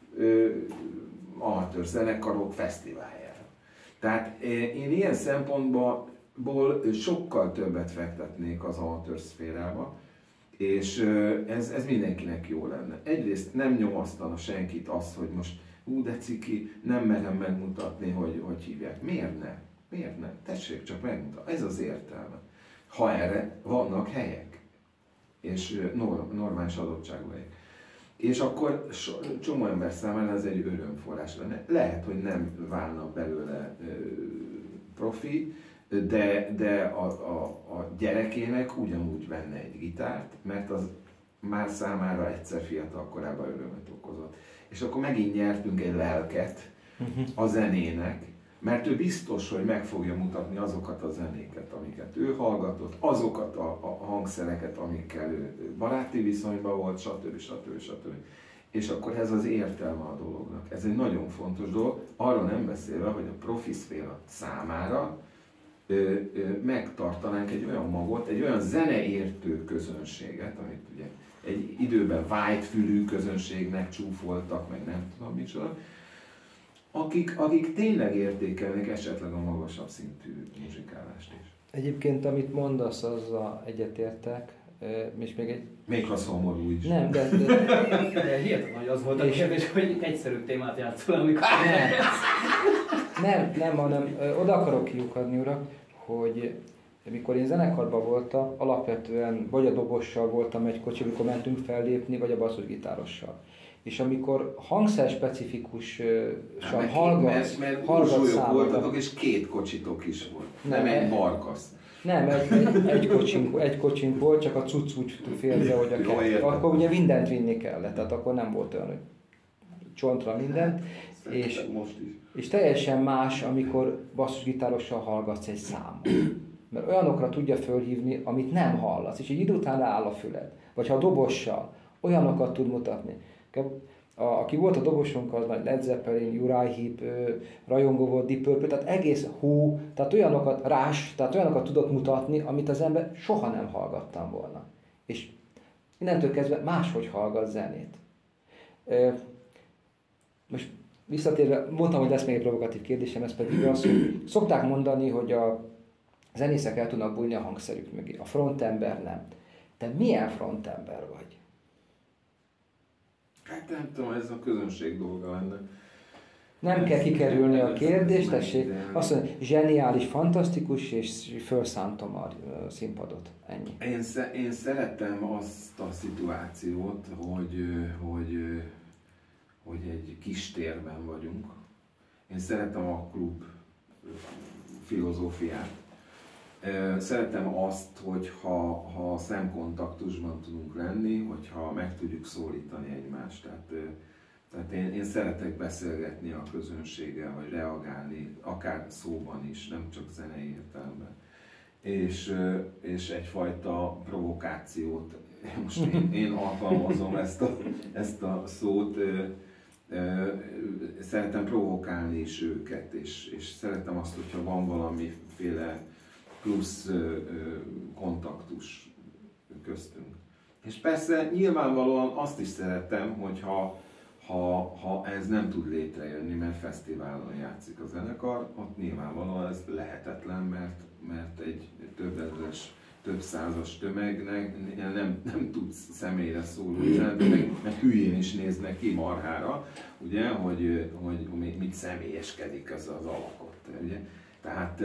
amatőr zenekarok fesztiváljára. Tehát én ilyen szempontból sokkal többet fektetnék az amatőr szférába, és ez mindenkinek jó lenne. Egyrészt nem nyomasztana senkit az, hogy most de ciki, nem merem megmutatni, hogy hívják. Miért ne? Miért ne? Tessék csak megmutatni. Ez az értelme. Ha erre vannak helyek, és normális adottságú helyek. És akkor csomó ember számára ez egy örömforrás lenne. Lehet, hogy nem válna belőle profi, de a gyerekének ugyanúgy venne egy gitárt, mert az már számára egyszer fiatal korában örömet okozott. És akkor megint nyertünk egy lelket a zenének, mert ő biztos, hogy meg fogja mutatni azokat a zenéket, amiket ő hallgatott, azokat a hangszereket, amikkel ő baráti viszonyban volt, stb. És akkor ez az értelme a dolognak. Ez egy nagyon fontos dolog, arról nem beszélve, hogy a profi szféra számára megtartanánk egy olyan magot, egy olyan zeneértő közönséget, amit ugye egy időben whitefülű közönségnek csúfoltak, meg nem tudom micsoda, akik tényleg értékelnek esetleg a magasabb szintű muzsikálást is. Egyébként, amit mondasz, azzal egyetértek, és még egy... Még ha szomorú is. Nem, de hihetetlen, hogy az volt a kérdés, hogy egyszerűbb témát játszol, amikor... Nem, hanem oda akarok kiukadni, urak, hogy mikor én zenekarban voltam, alapvetően vagy a dobossal voltam egy kocsi, amikor mentünk fellépni, vagy a basszusgitárossal. És amikor hangszer specifikusan hallgatsz, mert számokat... voltatok, és 2 kocsitok is volt. Nem egy barkasz. Nem, egy kocsink volt, csak a cucc úgy fért be, hogy a kettő. Akkor ugye mindent vinni kellett, tehát akkor nem volt olyan, hogy csontra mindent. És teljesen más, amikor basszusgitárossal hallgatsz egy számot. Mert olyanokra tudja fölhívni, amit nem hallasz, és egy idő után áll a füled. Vagy ha a dobossal, olyanokat tud mutatni. Aki volt a dobosunk, az nagy Led Zeppelin, Uriah Heep, rajongó volt, Deep Purple, tehát egész tehát olyanokat, tehát olyanokat tudott mutatni, amit az ember soha nem hallgattam volna. És innentől kezdve máshogy hallgat zenét. Most visszatérve, mondtam, hogy lesz még egy provokatív kérdésem, ez pedig az, hogy szokták mondani, hogy a zenészek el tudnak bújni a hangszerük mögé, a frontember nem. Te milyen frontember vagy? Hát nem tudom, ez a közönség dolga lenne. Nem kell kikerülni a kérdést, tessék. Azt mondja, zseniális, fantasztikus, és felszántom a színpadot. Ennyi. Én szeretem azt a szituációt, hogy egy kis térben vagyunk. Én szeretem a klub filozófiát. Szeretem azt, hogyha szemkontaktusban tudunk lenni, hogyha meg tudjuk szólítani egymást. Tehát én szeretek beszélgetni a közönséggel, vagy reagálni, akár szóban is, nem csak zenei értelemben. És egyfajta provokációt, most én alkalmazom ezt a szót, szeretem provokálni is őket, és szeretem azt, hogyha van valamiféle plusz kontaktus köztünk. És persze nyilvánvalóan azt is szeretem, hogyha ez nem tud létrejönni, mert fesztiválon játszik a zenekar, ott nyilvánvalóan ez lehetetlen, mert egy több ezres, több százas tömegnek nem tudsz személyre szólni, mert hülyén is néznek ki marhára, ugye, hogy mit személyeskedik az alakot. Ugye? Tehát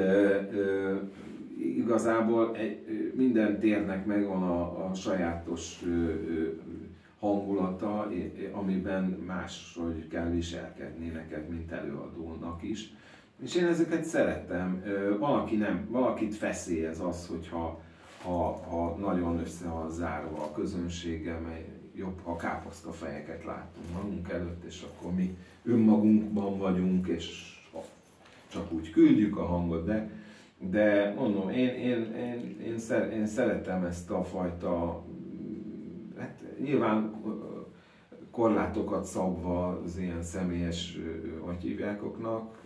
igazából minden térnek megvan a sajátos hangulata, amiben máshogy kell viselkedni neked, mint előadónak is. És én ezeket szeretem. Valakit feszélyez az, hogyha nagyon össze van zárva a közönséggel, mely jobb, ha káposztafejeket látunk magunk előtt, és akkor mi önmagunkban vagyunk, és csak úgy küldjük a hangot, de mondom, én szeretem ezt a fajta, hát nyilván korlátokat szabva az ilyen személyes, hogy hívjákoknak,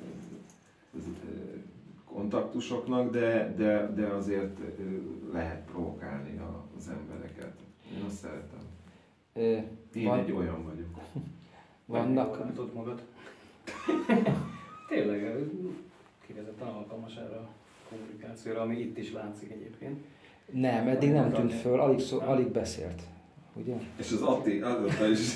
kontaktusoknak, de azért lehet provokálni az embereket. Én azt szeretem. Én egy olyan vagyok. Vannak... Nem tudod magad. Tényleg, kifejezetten alkalmas erre a kommunikációra, ami itt is látszik egyébként. Nem, eddig nem tűnt föl, alig beszélt. Ugye? És az Atti azóta is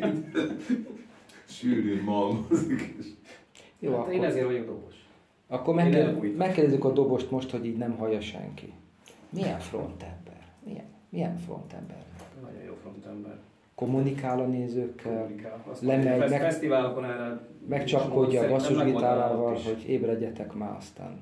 sűrűn malmozik. Jó, hát akkor... Én ezért vagyok dobos. Akkor megkérdezzük a dobost most, hogy így nem hallja senki. Milyen frontember? Milyen frontember? Nagyon jó frontember. Kommunikál a nézőkkel, lemegy, fesztiválokon erre megcsapkodja a basszusgitárával, hogy ébredjetek már aztán.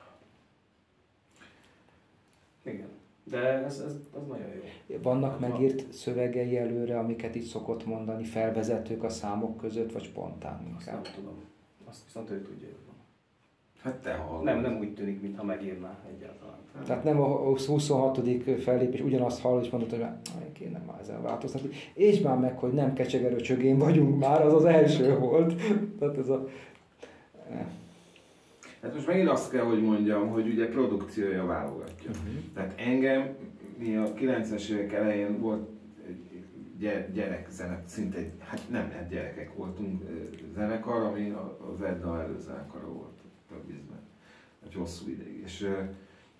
Igen, de ez nagyon jó. Vannak megírt szövegei előre, amiket itt szokott mondani, felvezetők a számok között, vagy spontán? Azt nem tudom. Azt viszont ő tudja jobban. Hát te hallod. Nem úgy tűnik, mintha megírná egyáltalán. Tehát nem a 26. fellépés ugyanazt hall, és mondod, hogy kéne már ezen változtatni. És már meg, hogy nem kecsegerő csögén vagyunk már, az első volt. Tehát ez a... Hát most megint azt kell, hogy mondjam, hogy ugye produkciója válogatja. Tehát engem, mi a 90-es évek elején volt gyerekzenek, szinte hát nem gyerekek voltunk zenekar, ami az Edda előzenekara volt több ízben, egy hosszú ideig.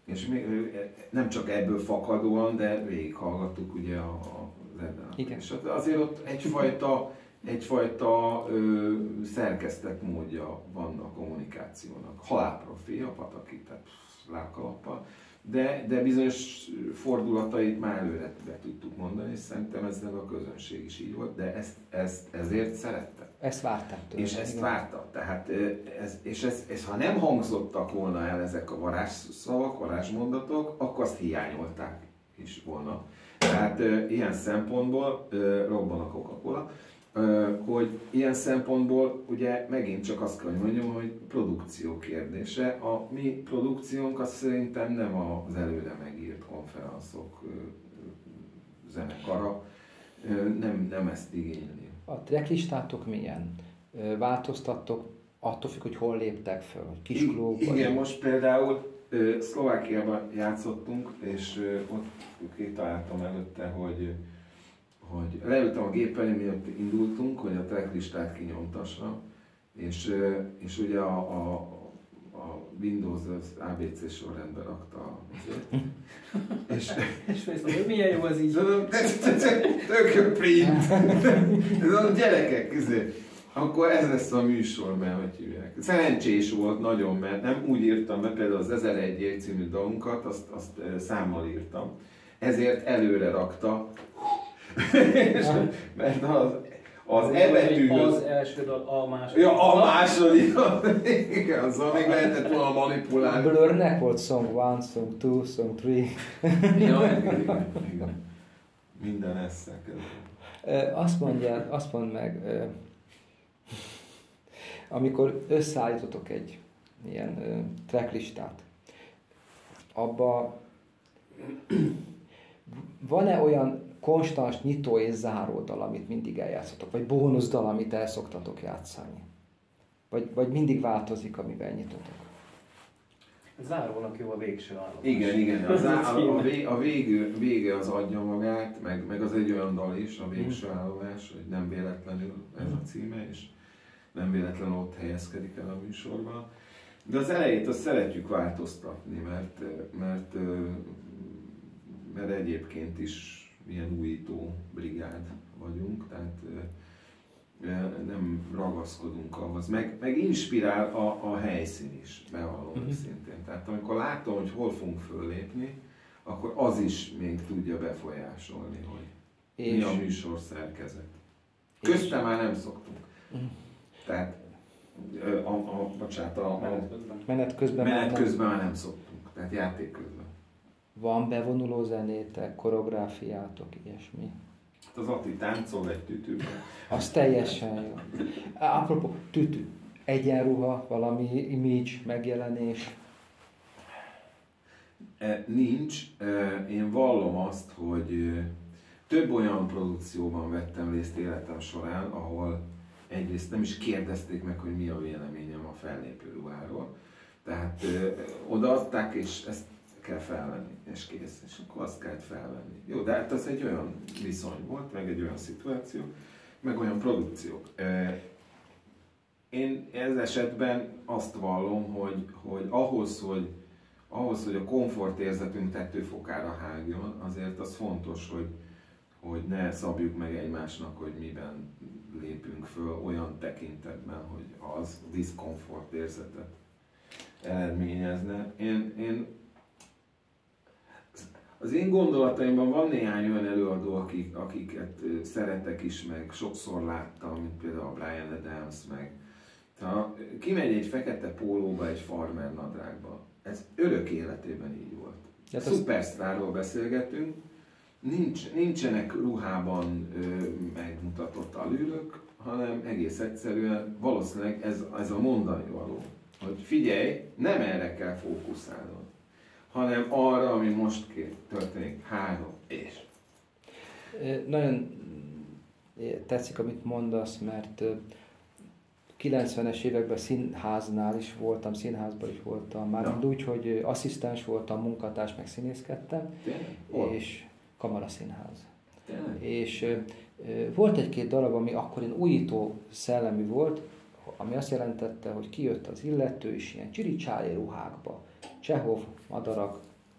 És nem csak ebből fakadóan, de végighallgattuk ugye az Edden. És azért ott egyfajta szerkesztett módja van a kommunikációnak. Halálprofi, a Pataki, tehát lábkalappal. De bizonyos fordulatait már előre be tudtuk mondani, és szerintem ezzel a közönség is így volt, de ezért szerette. Ezt várták tőle. És ezt várta. Tehát, ez, ha nem hangzottak volna el ezek a varázsszavak, varázsmondatok, akkor azt hiányolták is volna. Tehát ilyen szempontból, robban a Coca-Cola, hogy ilyen szempontból ugye megint csak azt kell, hogy mondjam, hogy produkció kérdése. A mi produkciónk az szerintem nem az előre megírt konferenszok zenekara, nem ezt igényli. A tracklistátok milyen? Változtattok attól függ, hogy hol léptek fel, hogy kis klub? Igen, most például Szlovákiában játszottunk, és ott kitaláltam előtte, hogy leültem a gép elé, miatt indultunk, hogy a tracklistát kinyomtassa, és ugye a Windows az ABC sorrendben rakta azért. És hogy milyen jó az így. Tök print. Ez a gyerekek közé. Akkor ez lesz a műsor, mert hogy hívják. Szerencsés volt nagyon, mert nem úgy írtam be, például az 1001 című dalunkat, azt számmal írtam. Ezért előre rakta. Mert az E betűhöz... Az első dal, a második. Ja, a második. Igen, azzal még lehetett volna manipulálni. Blurnek volt song 1, song 2, song 3. Ja, igen. Minden ezzel kezdve. Azt mondd meg, amikor összeállítotok egy ilyen tracklistát, abba van-e olyan konstans nyitó és záró dal, amit mindig eljátszotok, vagy bónuszdal, amit el szoktatok játszani? Vagy mindig változik, amivel nyitotok? Zárónak jó a végső állomás. Igen. A vége az adja magát, meg az egy olyan dal is, a végső állomás, hogy nem véletlenül ez a címe, és nem véletlenül ott helyezkedik el a műsorban. De az elejét azt szeretjük változtatni, mert egyébként is ilyen újító brigád vagyunk, tehát nem ragaszkodunk ahhoz. Meg inspirál a helyszín is, bevallom szintén. Tehát amikor látom, hogy hol fogunk föllépni, akkor az is még tudja befolyásolni, hogy mi a műsor szerkezet. Köztem már nem szoktunk. Tehát menet közben már nem szoktunk, tehát játék közben. Van bevonuló zenétek, koreográfiátok, ilyesmi? Hát az Ati táncol egy tütőben. Az teljesen jó. Apropó, tütő. Egyenruha, valami image, megjelenés? Nincs. Én vallom azt, hogy több olyan produkcióban vettem részt életem során, ahol egyrészt nem is kérdezték meg, hogy mi a véleményem a fellépő ruháról. Tehát odaadták, és ezt kell felvenni, és kész, és akkor azt kellett felvenni. Jó, de hát ez egy olyan viszony volt, meg egy olyan szituáció, meg olyan produkciók. Én ez esetben azt vallom, hogy ahhoz, hogy a komfortérzetünk tetőfokára hágjon, azért az fontos, hogy ne szabjuk meg egymásnak, hogy miben lépünk föl olyan tekintetben, hogy az diszkomfortérzetet eredményezne. Az én gondolataimban van néhány olyan előadó, akiket szeretek is, meg sokszor láttam, mint például a Bryan Adams, meg ha kimegy egy fekete pólóba, egy farmer nadrágba, ez örök életében így volt. Szupersztárról beszélgetünk, nincsenek ruhában megmutatott alűrök, hanem egész egyszerűen valószínűleg ez a mondani való, hogy figyelj, nem erre kell fókuszálnod, hanem arra, ami most történik. 3 és. Nagyon tetszik, amit mondasz, mert 90-es években színháznál is voltam, színházban is voltam, már úgy, hogy asszisztens voltam, munkatárs, meg színészkedtem, és kamaraszínház. És volt egy-két darab, ami akkor én újító szellemű volt, ami azt jelentette, hogy kijött az illető is ilyen csiricsáli ruhákba, Csehov, madarak,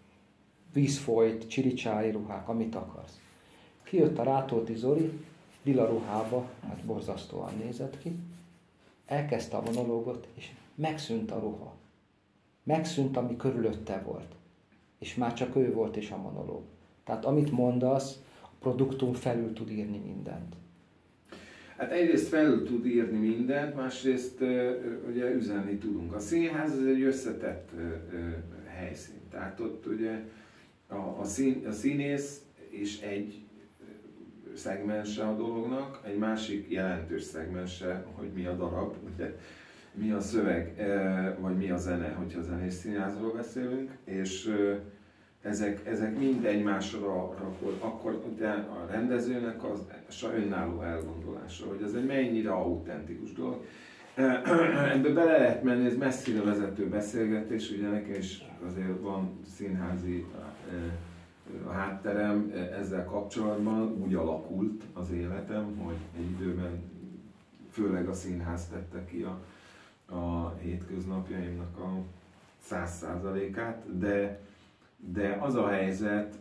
vízfolyt, csiricsári ruhák, amit akarsz. Kijött a Rátóti Zoli, lila ruhába, hát borzasztóan nézett ki, elkezdte a monológot, és megszűnt a ruha. Megszűnt, ami körülötte volt. És már csak ő volt és a monológ. Tehát amit mondasz, a produktum felül tud írni mindent. Hát egyrészt felül tud írni mindent, másrészt ugye üzenni tudunk. A színház ez egy összetett helyszín. Tehát ott ugye a színész is egy szegmense a dolognak, egy másik jelentős szegmense, hogy mi a darab, ugye, mi a szöveg, vagy mi a zene, hogyha a zenés színházról beszélünk, és ezek mind egymásra rakod, akkor utána a rendezőnek az önálló elgondolása, hogy ez egy mennyire autentikus dolog. Ebbe bele lehet menni, ez messzire vezető beszélgetés, ugye nekem is azért van színházi hátterem ezzel kapcsolatban, úgy alakult az életem, hogy egy időben főleg a színház tette ki a hétköznapjaimnak a 100%-át, de az a helyzet,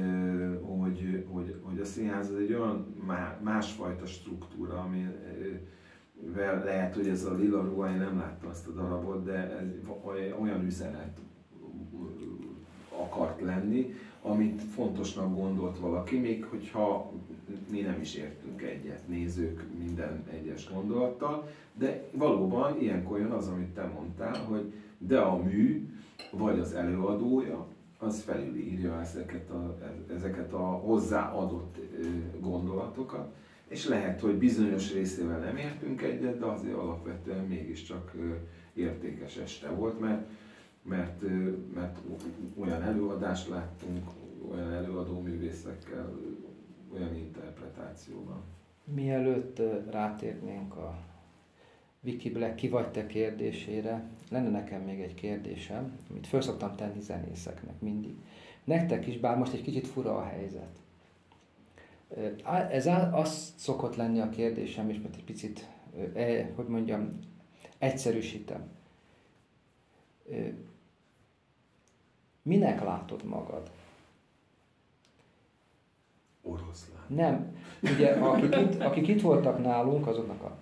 hogy a színház az egy olyan másfajta struktúra, amivel lehet, hogy ez a lila ruha, én nem láttam ezt a darabot, de ez olyan üzenet akart lenni, amit fontosnak gondolt valaki, még hogyha mi nem is értünk egyet, nézők minden egyes gondolattal, de valóban ilyenkor jön az, amit te mondtál, hogy de a mű, vagy az előadója, az felülírja ezeket a hozzáadott gondolatokat, és lehet, hogy bizonyos részével nem értünk egyet, de azért alapvetően mégiscsak értékes este volt, mert olyan előadást láttunk, olyan előadó művészekkel, olyan interpretációban. Mielőtt rátérnénk a Vicky Black ki vagy te kérdésére, lenne nekem még egy kérdésem, amit föl szoktam tenni zenészeknek mindig. Nektek is, bár most egy kicsit fura a helyzet. Ez az szokott lenni a kérdésem, és mert egy picit, hogy mondjam, egyszerűsítem. Minek látod magad? Oroszlán. Nem. Ugye, akik itt voltak nálunk, azoknak a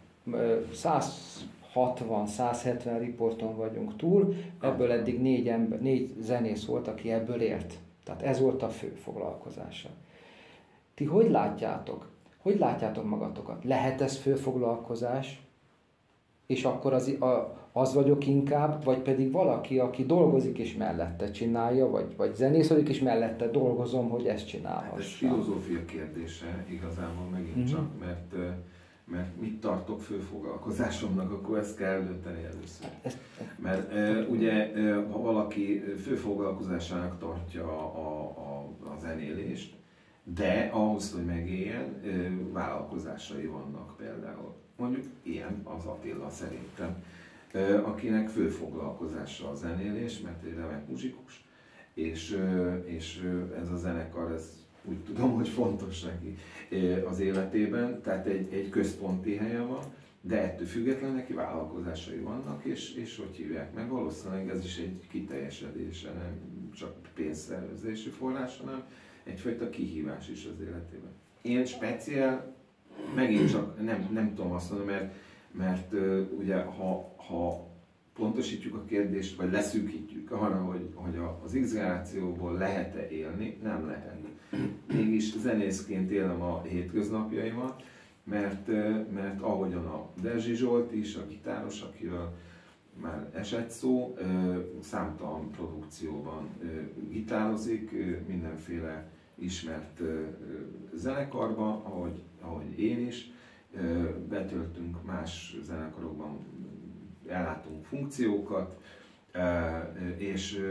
160-170 riporton vagyunk túl, ebből eddig 4 zenész volt, aki ebből élt. Tehát ez volt a fő foglalkozása. Ti hogy látjátok? Hogy látjátok magatokat? Lehet ez főfoglalkozás? És akkor az vagyok inkább, vagy pedig valaki, aki dolgozik és mellette csinálja, vagy zenészodik és mellette dolgozom, hogy ezt csinálhassam. Ez filozófia kérdése igazából megint csak, mert mit tartok főfoglalkozásomnak, akkor ezt kell eldönteni először. Mert ugye, ha valaki főfoglalkozásának tartja a zenélést, de ahhoz, hogy megéljen, vállalkozásai vannak például. Mondjuk ilyen az Attila szerintem, akinek főfoglalkozása a zenélés, mert egy remek muzsikus, és ez a zenekar, ez úgy tudom, hogy fontos neki az életében, tehát egy központi helye van, de ettől függetlenül neki vállalkozásai vannak, és hogy hívják meg, valószínűleg ez is egy kiteljesedése, nem csak pénzszerzési forrás, hanem egyfajta kihívás is az életében. Én speciál, megint csak nem tudom azt mondani, mert ugye ha pontosítjuk a kérdést, vagy leszűkítjük arra, hogy az X-generációból lehet-e élni, nem lehet. Mégis zenészként élem a hétköznapjaimat, mert ahogyan a Derzsi Zsolt is, a gitáros, akiről már esett szó, számtalan produkcióban gitározik, mindenféle ismert zenekarban, ahogy én is, betöltünk más zenekarokban, ellátunk funkciókat, és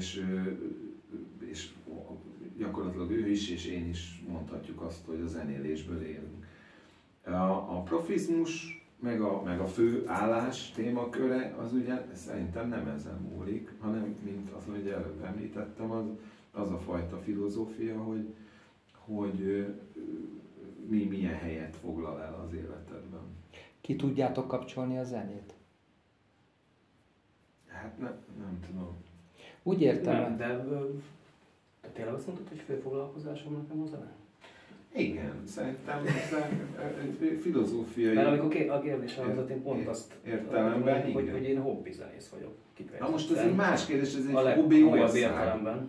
gyakorlatilag ő is és én is mondhatjuk azt, hogy a zenélésből élünk. A profizmus, meg a fő állás témaköre, az ugye szerintem nem ezen múlik, hanem, mint azt, hogy előbb említettem, az a fajta filozófia, hogy milyen helyet foglal el az életedben. Ki tudjátok kapcsolni a zenét? Hát nem tudom. Úgy értem. Nem, de Te tényleg azt mondtad, hogy főfoglalkozásom nekem a zene? Igen, szerintem ez filozófiai... Mert amikor a kérdés hangzott, én pont azt értelemben, hogy én hobbi zenész vagyok. Na most ez egy más kérdés, ez egy hobbi ország. Értelemben.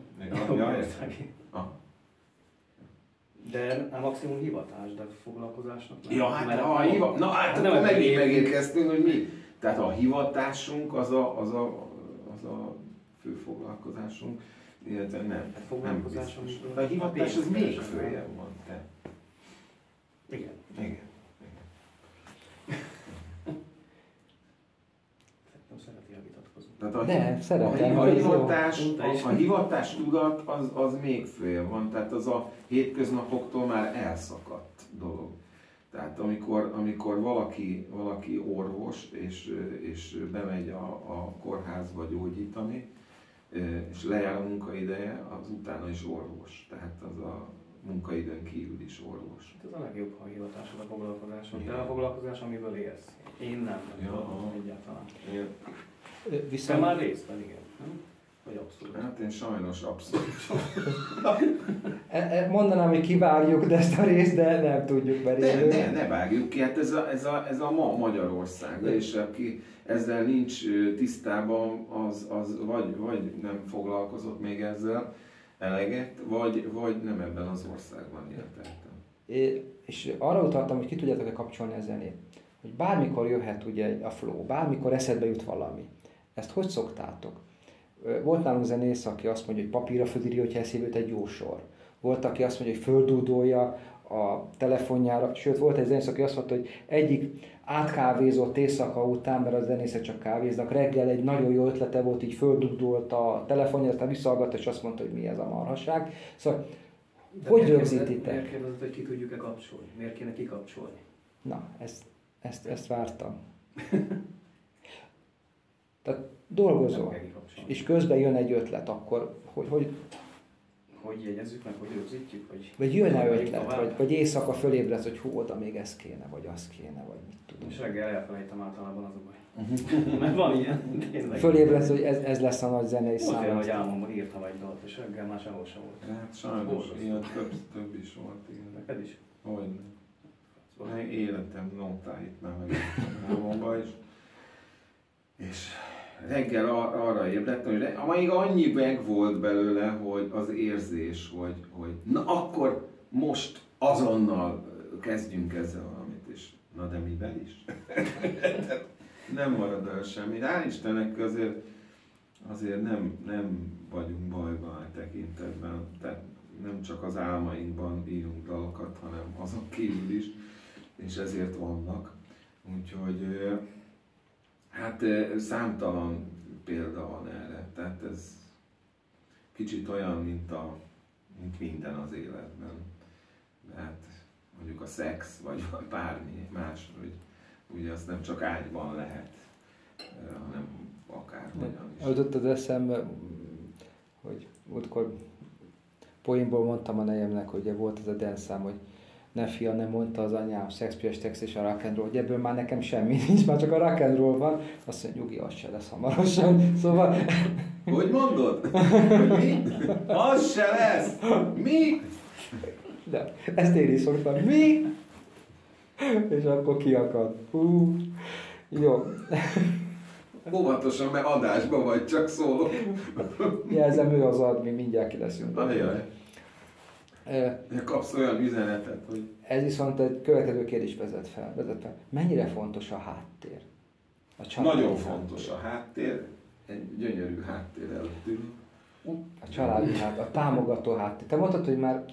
De a maximum hivatás, de foglalkozásnak nem. Ja, hát akkor megint megérkeztünk, hogy mi. Tehát a hivatásunk az a főfoglalkozásunk, illetve nem. Nem biztos. A hivatás az még följebb van. Te. Igen. Szereti vitatkozni. Tehát a hivatás tudat az még följebb van, tehát az a hétköznapoktól már elszakadt dolog. Tehát amikor valaki orvos és bemegy a kórházba gyógyítani, és lejár a munkaideje, az utána is orvos. Tehát az a munkaidőn kívül is orvos. Ez a legjobb, ha a hivatásod a foglalkozásod. De a foglalkozás, amiből élsz. Én nem tudom egyáltalán. Viszont már részben, igen. Nem? Vagy abszolút? Hát én sajnos abszolút. Mondanám, hogy kivágjuk de ezt a részt, de nem tudjuk belőle. Ne vágjuk ki, hát ez a ma Magyarország, és aki ezzel nincs tisztában, az vagy nem foglalkozott még ezzel eleget, vagy nem ebben az országban élt. És arra utaltam, hogy ki tudjátok-e kapcsolni a zenét. Hogy bármikor jöhet ugye a flow, bármikor eszedbe jut valami. Ezt hogy szoktátok? Volt nálunk zenész, aki azt mondja, hogy papírra fölírja, hogyha eszébe jut egy jó sor. Volt, aki azt mondja, hogy földúdolja a telefonjára, sőt volt egy zenész, aki azt mondta, hogy egyik átkávézott éjszaka után, mert a zenészek csak kávéznak, reggel egy nagyon jó ötlete volt, így földúdolt a telefonjára, aztán visszahallgatta, és azt mondta, hogy mi ez a marhaság. Szóval, de hogy rögzítitek? Miért kérdezett, hogy ki tudjuk-e kapcsolni? Miért kéne kikapcsolni? Na, ezt vártam. Tehát dolgozol, és közben jön egy ötlet, akkor hogy jegyezzük meg, hogy rögzítjük? Vagy jön-e ötlet, vagy éjszaka fölébredsz, hogy hú, oda még ez kéne, vagy az kéne, vagy mit tudom. És reggel elfelejtem általában, az a baj. Mert van ilyen, tényleg. Fölébredsz, hogy ez lesz a nagy zenei szám. Volt olyan, hogy álmomban írtam egy dalt, és reggel már sehol sem volt. Hát sajnos, ilyen több is volt. Igen. Neked is? Hogyne. Szóval életem nótáit már megírtam álmomban is. És reggel arra ébredtem, hogy amíg annyi meg volt belőle, hogy az érzés, hogy na akkor most azonnal kezdjünk ezzel valamit, és na de mivel is? Nem marad el semmi. Hál' Istennek azért nem vagyunk bajban a tekintetben, tehát nem csak az álmainkban írunk dalokat, hanem azon kívül is, és ezért vannak. Úgyhogy hát számtalan példa van erre, tehát ez kicsit olyan, mint minden az életben. Hát mondjuk a szex, vagy bármi más, hogy ugye azt nem csak ágyban lehet, hanem akárhogyan is. Jutott eszembe, hogy múltkor poénból mondtam a nejemnek, hogy volt ez a denszám, hogy ne fia, nem mondta az anyám, Sex Piace Tex és a rock and roll, hogy ebből már nekem semmi nincs, már csak a rock and roll van, azt mondja, nyugi, az se lesz hamarosan, szóval... Hogy mondod? Hogy mi? Az se lesz! Mi? De ezt én is szoktam, mi? És akkor kiakad. Hú, jó. Óvatosan, mert adásban vagy, csak szólok. Jelzem, ő az admi, mindjárt ki leszünk. Ajaj. Kapsz olyan üzenetet, hogy... Ez viszont egy következő kérdés vezet fel. Mennyire fontos a háttér? Nagyon fontos a háttér. Egy gyönyörű háttér előttünk. A családi háttér, a támogató háttér. Te mondtad, hogy már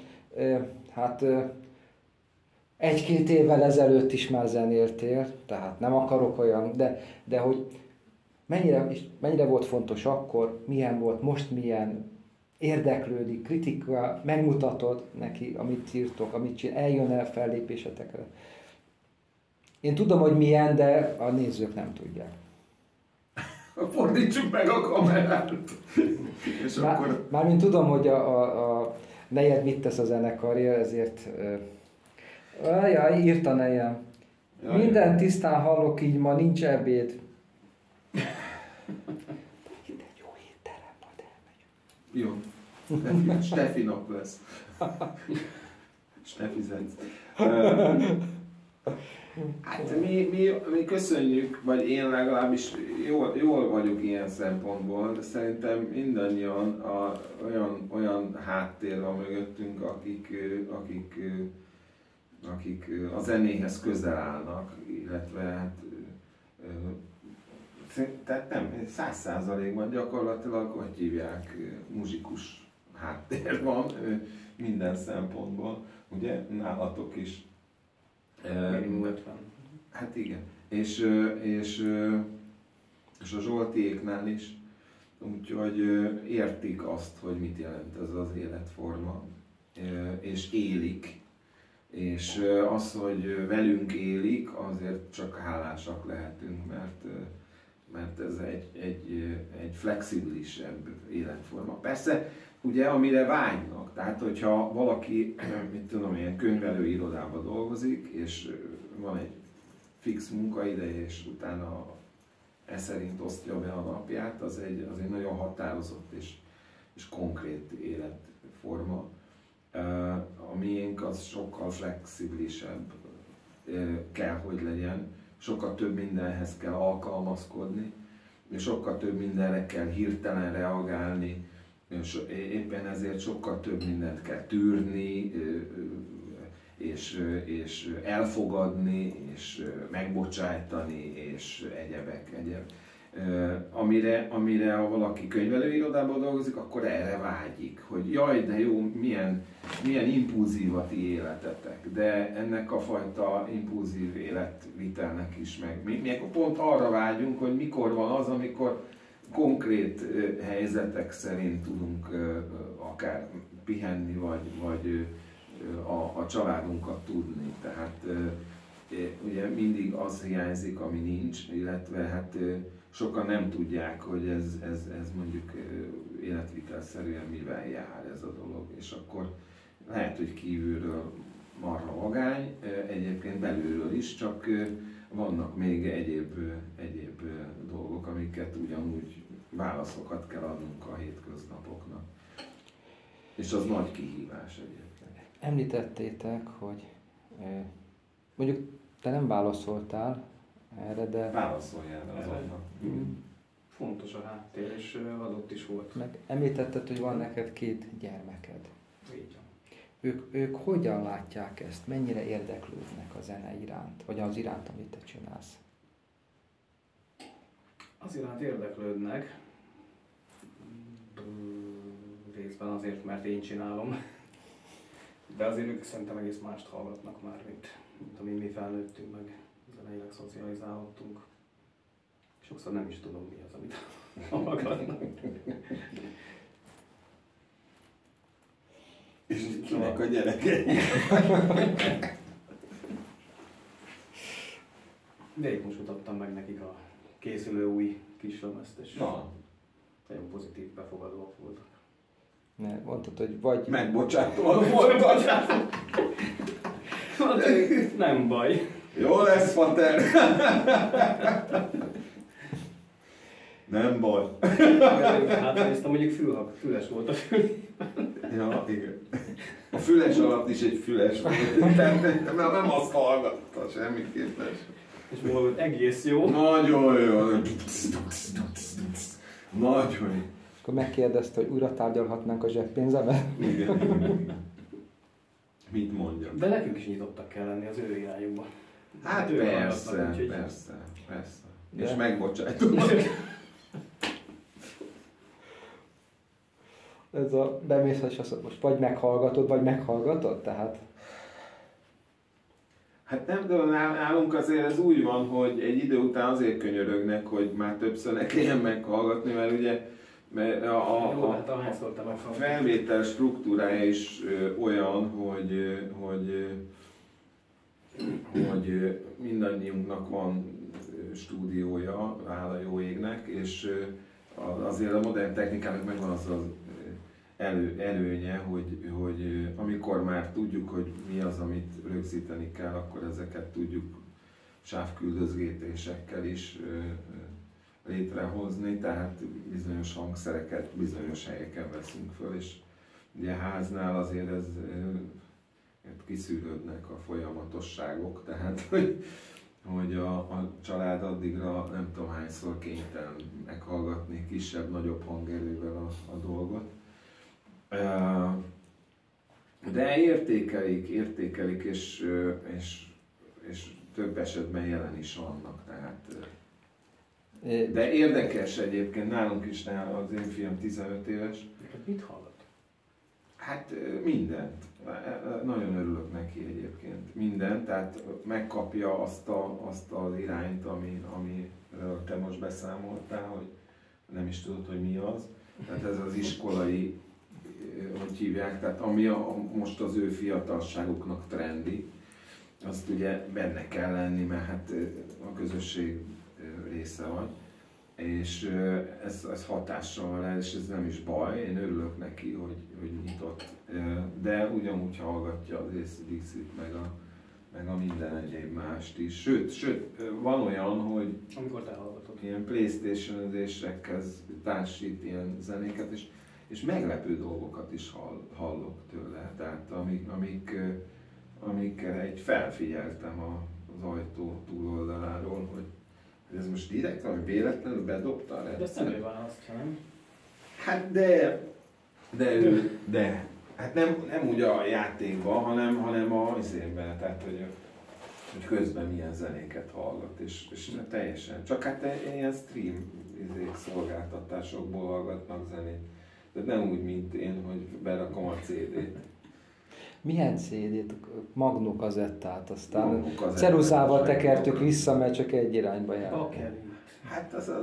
egy-két évvel ezelőtt is már zenéltél, tehát nem akarok olyan, de hogy mennyire volt fontos akkor, milyen volt, most milyen, érdeklődik, kritika, megmutatod neki, amit írtok, amit csinál, eljön el fellépésetekre. Én tudom, hogy milyen, de a nézők nem tudják. Fordítsuk meg a kamerát! És akkor... Mármint tudom, hogy a nejed mit tesz a zenekarja, ezért... írta nejem. Minden tisztán hallok így, ma nincs ebéd. Jó étterem, majd elmegyünk. Jó. Steffi nap lesz. Steffi zenc. Hát mi köszönjük, vagy én legalábbis jól vagyok ilyen szempontból, de szerintem mindannyian olyan háttér van mögöttünk, akik a zenéhez közel állnak, illetve hát, tehát nem, 100%-ban gyakorlatilag, hogy hívják, muzsikus háttér van minden szempontból, ugye, nálatok is. Minimum 50. Hát igen. És a Zsoltiéknál is, úgyhogy értik azt, hogy mit jelent ez az életforma, és élik. És az, hogy velünk élik, azért csak hálásak lehetünk, mert ez egy flexibilisebb életforma. Persze, ugye, amire vágynak, tehát hogyha valaki, mit tudom, ilyen könyvelőirodában dolgozik, és van egy fix munkaideje, és utána szerint osztja be a napját, az egy nagyon határozott és konkrét életforma. A miénk az sokkal flexibilisebb kell, hogy legyen, sokkal több mindenhez kell alkalmazkodni, és sokkal több mindenre kell hirtelen reagálni, és éppen ezért sokkal több mindent kell tűrni, és elfogadni, és megbocsájtani, és egyebek. Amire ha valaki könyvelőirodában dolgozik, akkor erre vágyik, hogy jaj, de jó, milyen impulzív a ti életetek, de ennek a fajta impulzív életvitelnek is mi pont arra vágyunk, hogy mikor van az, amikor konkrét helyzetek szerint tudunk akár pihenni, vagy a családunkat tudni. Tehát ugye mindig az hiányzik, ami nincs, illetve hát sokan nem tudják, hogy ez mondjuk életvitelszerűen mivel jár ez a dolog, és akkor lehet, hogy kívülről marha vagány, egyébként belülről is, csak vannak még egyéb dolgok, amiket ugyanúgy válaszokat kell adnunk a hétköznapoknak. És az nagy kihívás egyébként. Említettétek, hogy mondjuk te nem válaszoltál erre, de... Válaszoljál azonnal. Fontos a háttér, és adott is volt. Meg említetted, hogy van neked 2 gyermeked. Így van. Ők hogyan látják ezt? Mennyire érdeklődnek a zene iránt? Vagy az iránt, amit te csinálsz? Az iránt érdeklődnek. Részben azért, mert én csinálom. De azért ők szerintem egész mást hallgatnak már, mint amin mi felnőttünk, meg zeneileg szocializálódtunk. Sokszor nem is tudom, mi az, amit hallgatnak. És kinek a gyerekei? De itt most mutattam meg nekik a készülő új kislemezt, és nagyon pozitív befogadóak voltak. Mondtad, hogy vagy... Megbocsátóak voltak. Nem baj. Jó lesz, pater. Nem baj. Hátrésztem, mondjuk füles volt a fül. Ja, igen. A füles alatt is egy füles volt. Tehát nem azt hallgatta semmiképpen. És mondom, egész jó. Nagyon jó. Nagyon jó. Akkor megkérdezte, hogy újra tárgyalhatnánk a zseppénzemet? Igen. Mit mondjak? De nekünk is nyitottak kell lenni az ő irányukban. Hát persze, úgyhogy... persze. De... És megbocsájtunk. Ez a bemész, és azt most vagy meghallgatod, tehát... Hát nem tudom, nálunk azért ez úgy van, hogy egy idő után azért könyörögnek, hogy már többször ne kelljen meghallgatni, mert ugye a felvétel struktúrája is olyan, hogy mindannyiunknak van stúdiója, hála jó égnek, és azért a modern technikának megvan az az előnye, hogy amikor már tudjuk, hogy mi az, amit rögzíteni kell, akkor ezeket tudjuk sávküldözgetésekkel is létrehozni, tehát bizonyos hangszereket bizonyos helyeken veszünk föl, és ugye háznál azért ez kiszűrődnek a folyamatosságok, tehát hogy a család addigra nem tudom hányszor kénytelen meghallgatni kisebb-nagyobb hangerővel a dolgot. De értékelik és több esetben jelen is vannak. Tehát, de érdekes egyébként, nálunk is, az én fiam 15 éves. Mit hallgat? Hát mindent. Nagyon örülök neki egyébként. Mindent, tehát megkapja azt az irányt, amiről te most beszámoltál, hogy nem is tudod, hogy mi az. Tehát ez az iskolai, hogy hívják, tehát ami most az ő fiatalságuknak trendi, azt ugye benne kell lenni, mert hát a közösség része vagy. És ez hatással van, és ez nem is baj, én örülök neki, hogy nyitott. De ugyanúgy hallgatja az AC/DC-t, meg a minden egyéb mást is. Sőt, van olyan, hogy amikor te hallgatod, ilyen PlayStation-özésekhez társít ilyen zenéket, és meglepő dolgokat is hallok tőle. Tehát amikkel egy felfigyeltem az ajtó túloldaláról, hogy ez most direkt, vagy véletlenül bedobta a de ezt nem ő választja, nem? Hát de hát nem úgy a játékban, hanem a izénben, tehát hogy közben milyen zenéket hallgat, és teljesen. Csak hát ilyen stream szolgáltatásokból hallgatnak zenét. De nem úgy, mint én, hogy berakom a CD-t. Milyen CD-t? Magnó kazettát, aztán ceruzával tekertük vissza, mert csak egy irányba jár. Hát az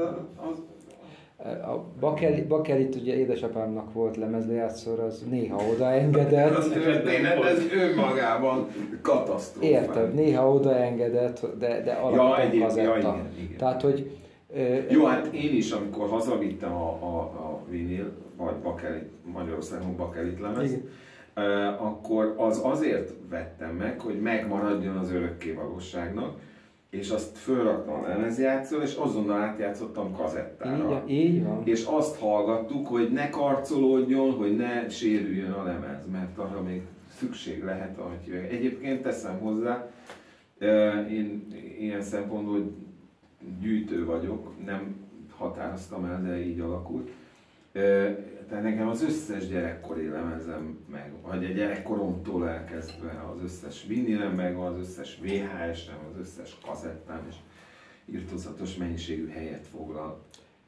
a Bakelit ugye édesapámnak volt lemezlejátszóra, az néha odaengedett. Az történet, ez önmagában katasztrófa. Értem, néha odaengedett, de alapvetően kazetta. Igen. Tehát, hogy... Jó, hát én is, amikor hazavittem a vinil, vagy Bakelit, Magyarországon Bakelit lemez, akkor azért vettem meg, hogy megmaradjon az örökkévalóságnak, és azt fölraktam a lemezjátszóra, és azonnal átjátszottam kazettára. Így van. És azt hallgattuk, hogy ne karcolódjon, hogy ne sérüljön a lemez, mert arra még szükség lehet, ahogy egyébként teszem hozzá, én ilyen szempontból gyűjtő vagyok, nem határoztam el, de így alakult. Tehát nekem az összes gyerekkori lemezem meg, vagy a gyerekkoromtól elkezdve az összes vinilem meg, az összes VHS-em, az összes kazettám, és irtózatos mennyiségű helyet foglal.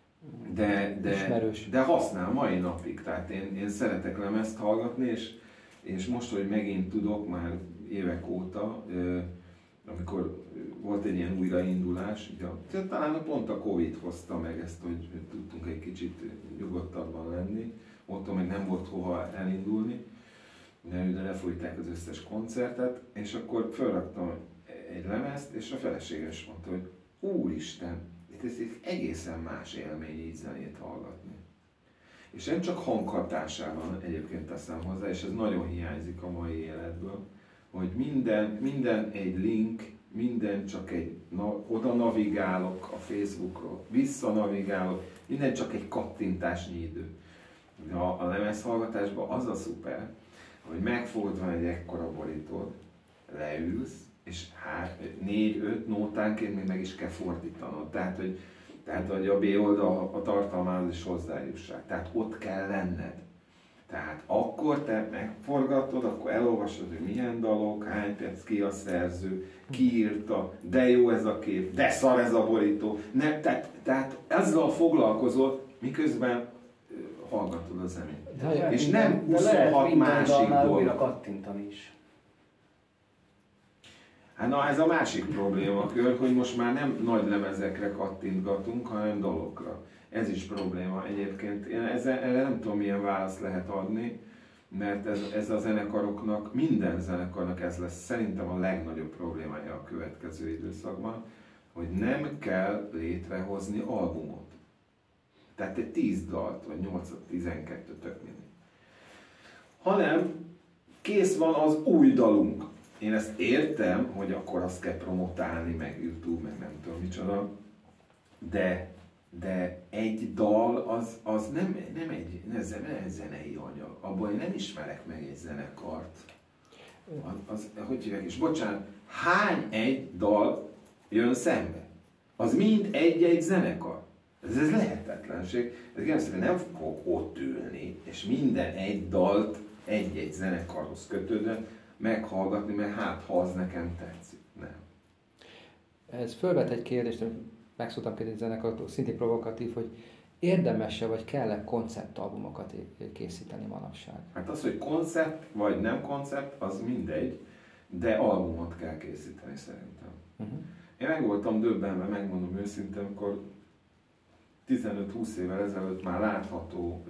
De használ mai napig, tehát én szeretek lemezt hallgatni, és most, hogy megint tudok, már évek óta, amikor volt egy ilyen újraindulás, ugye, talán pont a Covid hozta meg ezt, hogy tudtunk egy kicsit nyugodtabban lenni, otthon meg nem volt hova elindulni, de lefújták az összes koncertet, és akkor felraktam egy lemezt, és a feleségem is mondta, hogy úristen, ez egy egészen más élmény így zenét hallgatni. És nem csak hanghatásában egyébként teszem hozzá, és ez nagyon hiányzik a mai életből, hogy minden egy link, minden csak oda navigálok a Facebookról, vissza navigálok, minden csak egy kattintásnyi idő. A lemezhallgatásban az a szuper, hogy megfogod van egy ekkora borítót, leülsz, és 4-5 nótánként még meg is kell fordítanod. Tehát, hogy a B oldal a tartalmához is hozzájussák. Tehát ott kell lenned. Tehát akkor te megforgatod, akkor elolvasod, hogy milyen dalok, hány perc, ki a szerző, ki írta, de jó ez a kép, de szar ez a borító. Tehát ezzel foglalkozol, miközben hallgatod a zenét. És nem 26 másik dolog. Újra kattintani is. Hát na, ez a másik problémakör, hogy most már nem nagy lemezekre kattintgatunk, hanem dalokra. Ez is probléma egyébként. Én erre nem tudom, milyen választ lehet adni, mert ez a zenekaroknak, minden zenekarnak ez lesz szerintem a legnagyobb problémája a következő időszakban, hogy nem kell létrehozni albumot. Tehát egy 10 dalt, vagy 8-12, tök mindegy. Hanem kész van az új dalunk. Én ezt értem, hogy akkor azt kell promotálni, meg YouTube, meg nem tudom micsoda, de de egy dal az nem egy zenei anyag. Abban én nem ismerek meg egy zenekart. Hogy hívják is? Bocsánat, hány egy dal jön szembe? Az mind egy-egy zenekar. Ez lehetetlenség. Nem fogok ott ülni, és minden egy dalt egy-egy zenekarhoz kötődően meghallgatni, mert hát ha az nekem tetszik. Nem. Ez fölvet egy kérdést, meg szoktam kérdezni zenekartól, szintén provokatív, hogy érdemes-e vagy kell-e konceptalbumokat készíteni manapság? Hát az, hogy koncept vagy nem koncept, az mindegy, de albumot kell készíteni szerintem. Én meg voltam döbbenve, megmondom őszintén, amikor 15-20 évvel ezelőtt már látható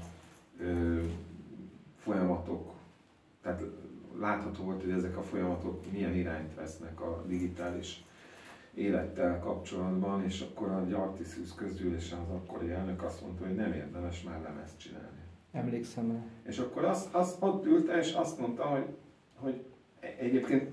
folyamatok, tehát látható volt, hogy ezek a folyamatok milyen irányt vesznek a digitális élettel kapcsolatban, és akkor a Artiszus közgyűlésen az akkori elnök azt mondta, hogy nem érdemes már lemezt csinálni. Emlékszem el. És akkor azt ott ült és azt mondta, hogy egyébként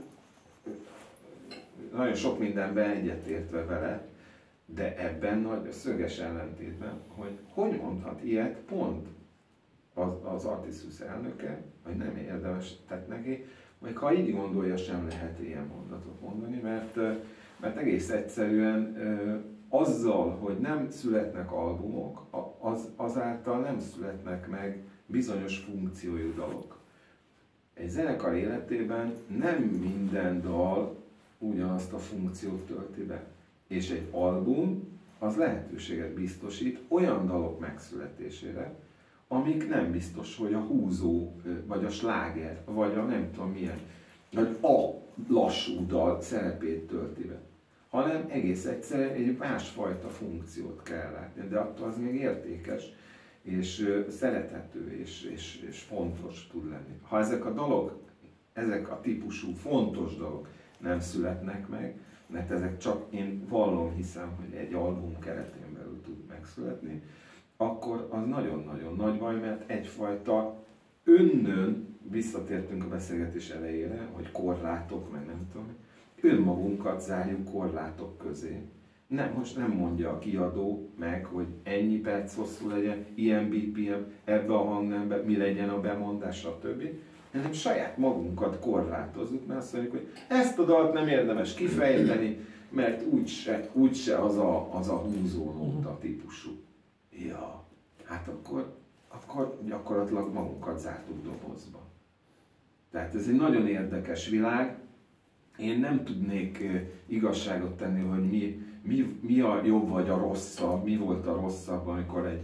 nagyon sok mindenben egyetértve vele, de ebben nagy szöges ellentétben, hogy mondhat ilyet pont az Artiszus elnöke, hogy nem érdemes tett neki, vagy ha így gondolja, sem lehet ilyen mondatot mondani, mert egész egyszerűen azzal, hogy nem születnek albumok, azáltal nem születnek meg bizonyos funkciójú dalok. Egy zenekar életében nem minden dal ugyanazt a funkciót tölti be. És egy album az lehetőséget biztosít olyan dalok megszületésére, amik nem biztos, hogy a húzó, vagy a sláger, vagy a nem tudom milyen, vagy a lassú dal szerepét tölti be. Hanem egész egyszerűen egy másfajta funkciót kell látni, de attól az még értékes, és szerethető, és fontos tud lenni. Ha ezek a dalok, ezek a típusú fontos dalok nem születnek meg, mert ezek csak, én vallom, hiszem, hogy egy album keretén belül tud megszületni, akkor az nagyon-nagyon nagy baj, mert egyfajta önnön, visszatértünk a beszélgetés elejére, hogy korlátok, meg nem tudom, önmagunkat zárjuk korlátok közé. Most nem mondja a kiadó meg, hogy ennyi perc hosszú legyen, ilyen BPM, ebbe a hangnembe, mi legyen a bemondás, stb. Hanem saját magunkat korlátozzuk, mert azt mondjuk, hogy ezt a dalt nem érdemes kifejteni, mert úgyse az a húzónóta típusú. Ja, hát akkor gyakorlatilag magunkat zártuk dobozba. Tehát ez egy nagyon érdekes világ. Én nem tudnék igazságot tenni, hogy mi a jobb vagy a rosszabb, mi volt a rosszabb, amikor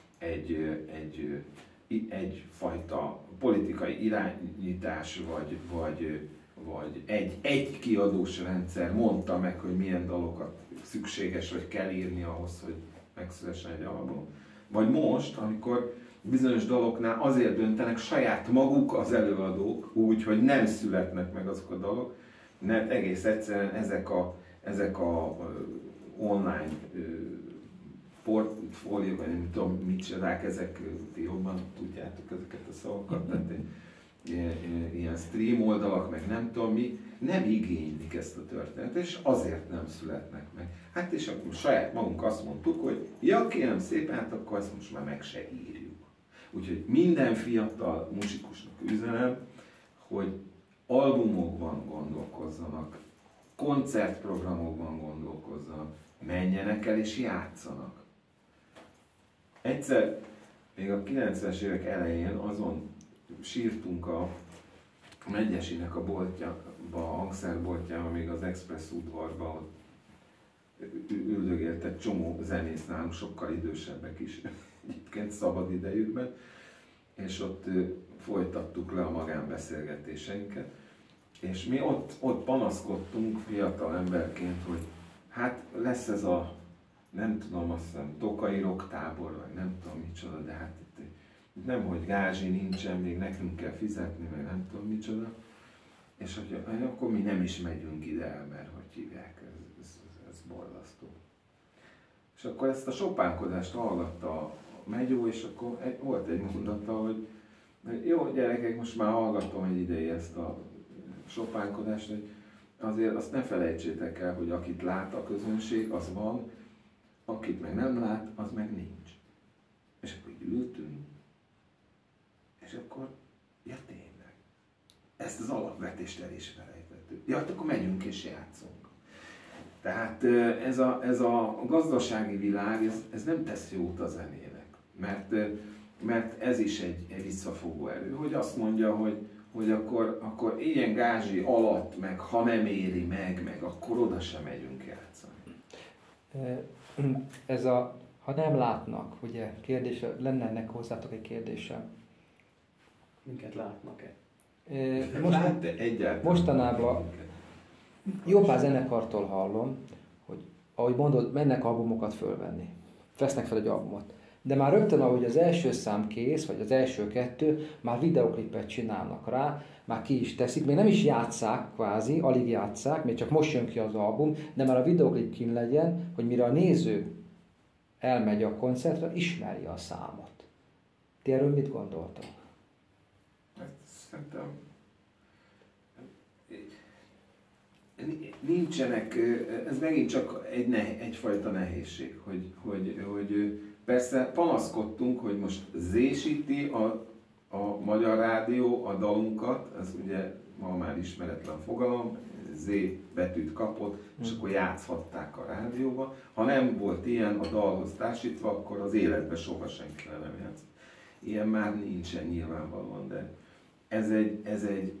egyfajta politikai irányítás, vagy egy kiadós rendszer mondta meg, hogy milyen dalokat szükséges, vagy kell írni ahhoz, hogy megszülessen egy album. Vagy most, amikor bizonyos daloknál azért döntenek saját maguk az előadók, úgy, hogy nem születnek meg azok a dalok, mert egész egyszerűen ezek a online portfóliók, vagy nem tudom mit csinálják, ezek ti jobban tudjátok ezeket a szavakat, tehát ilyen stream oldalak, meg nem tudom mi, nem igénylik ezt a történetet, és azért nem születnek meg. Hát és akkor saját magunk azt mondtuk, hogy ja, kérem szépen, hát akkor ezt most már meg se írjuk. Úgyhogy minden fiatal muzsikusnak üzenem, hogy albumokban gondolkozzanak, koncertprogramokban gondolkozzanak, menjenek el és játszanak. Egyszer, még a 90-es évek elején azon sírtunk a Megyesinek a boltjába, a hangszerboltjában, még az Express udvarban, ott üldögélt egy csomó zenész nálunk, sokkal idősebbek is, egyébként szabad idejükben, és ott folytattuk le a magánbeszélgetéseinket, és mi ott panaszkodtunk fiatal emberként, hogy hát lesz ez a, nem tudom, azt hiszem, Tokai rocktábor, vagy nem tudom micsoda, de hát itt nem, hogy gázsi nincsen, még nekünk kell fizetni, meg nem tudom micsoda, és hogy akkor mi nem is megyünk ide el, mert hogy hívják, ez borzasztó. És akkor ezt a sopánkodást hallgatta a Megyó, és akkor volt egy mondata, hogy jó gyerekek, most már hallgatom egy ideig ezt a sopánkodást, hogy azért azt ne felejtsétek el, hogy akit lát a közönség, az van, akit meg nem lát, az meg nincs. És akkor így ültünk, és akkor, ja tényleg, ezt az alapvetést el is felejtettük. Ja, akkor megyünk és játszunk. Tehát ez a gazdasági világ, ez nem tesz jót a zenének, mert ez is egy visszafogó erő, hogy azt mondja, hogy akkor ilyen gázsi alatt, meg ha nem éri meg akkor oda sem megyünk játszani. Ha nem látnak, ugye, kérdése, lenne ennek hozzátok egy kérdésem. Minket látnak-e? Mostanában jobb pár zenekartól hallom, hogy ahogy mondod, mennek albumokat fölvenni. Vesznek fel egy albumot. De már rögtön, ahogy az első szám kész, vagy az első kettő, már videoklipet csinálnak rá, már ki is teszik, még nem is játsszák kvázi, alig játsszák, még csak most jön ki az album, de már a videoklip kint legyen, hogy mire a néző elmegy a koncertre, ismerje a számot. Ti erről mit gondoltok? Szerintem nincsenek, ez megint csak egyfajta nehézség, hogy persze panaszkodtunk, hogy most zésíti a Magyar Rádió a dalunkat, ez ugye ma már ismeretlen fogalom, Z betűt kapott, és akkor játszhatták a rádióba. Ha nem volt ilyen a dalhoz társítva, akkor az életben soha senki nem játsz. Ilyen már nincsen nyilvánvalóan, de ez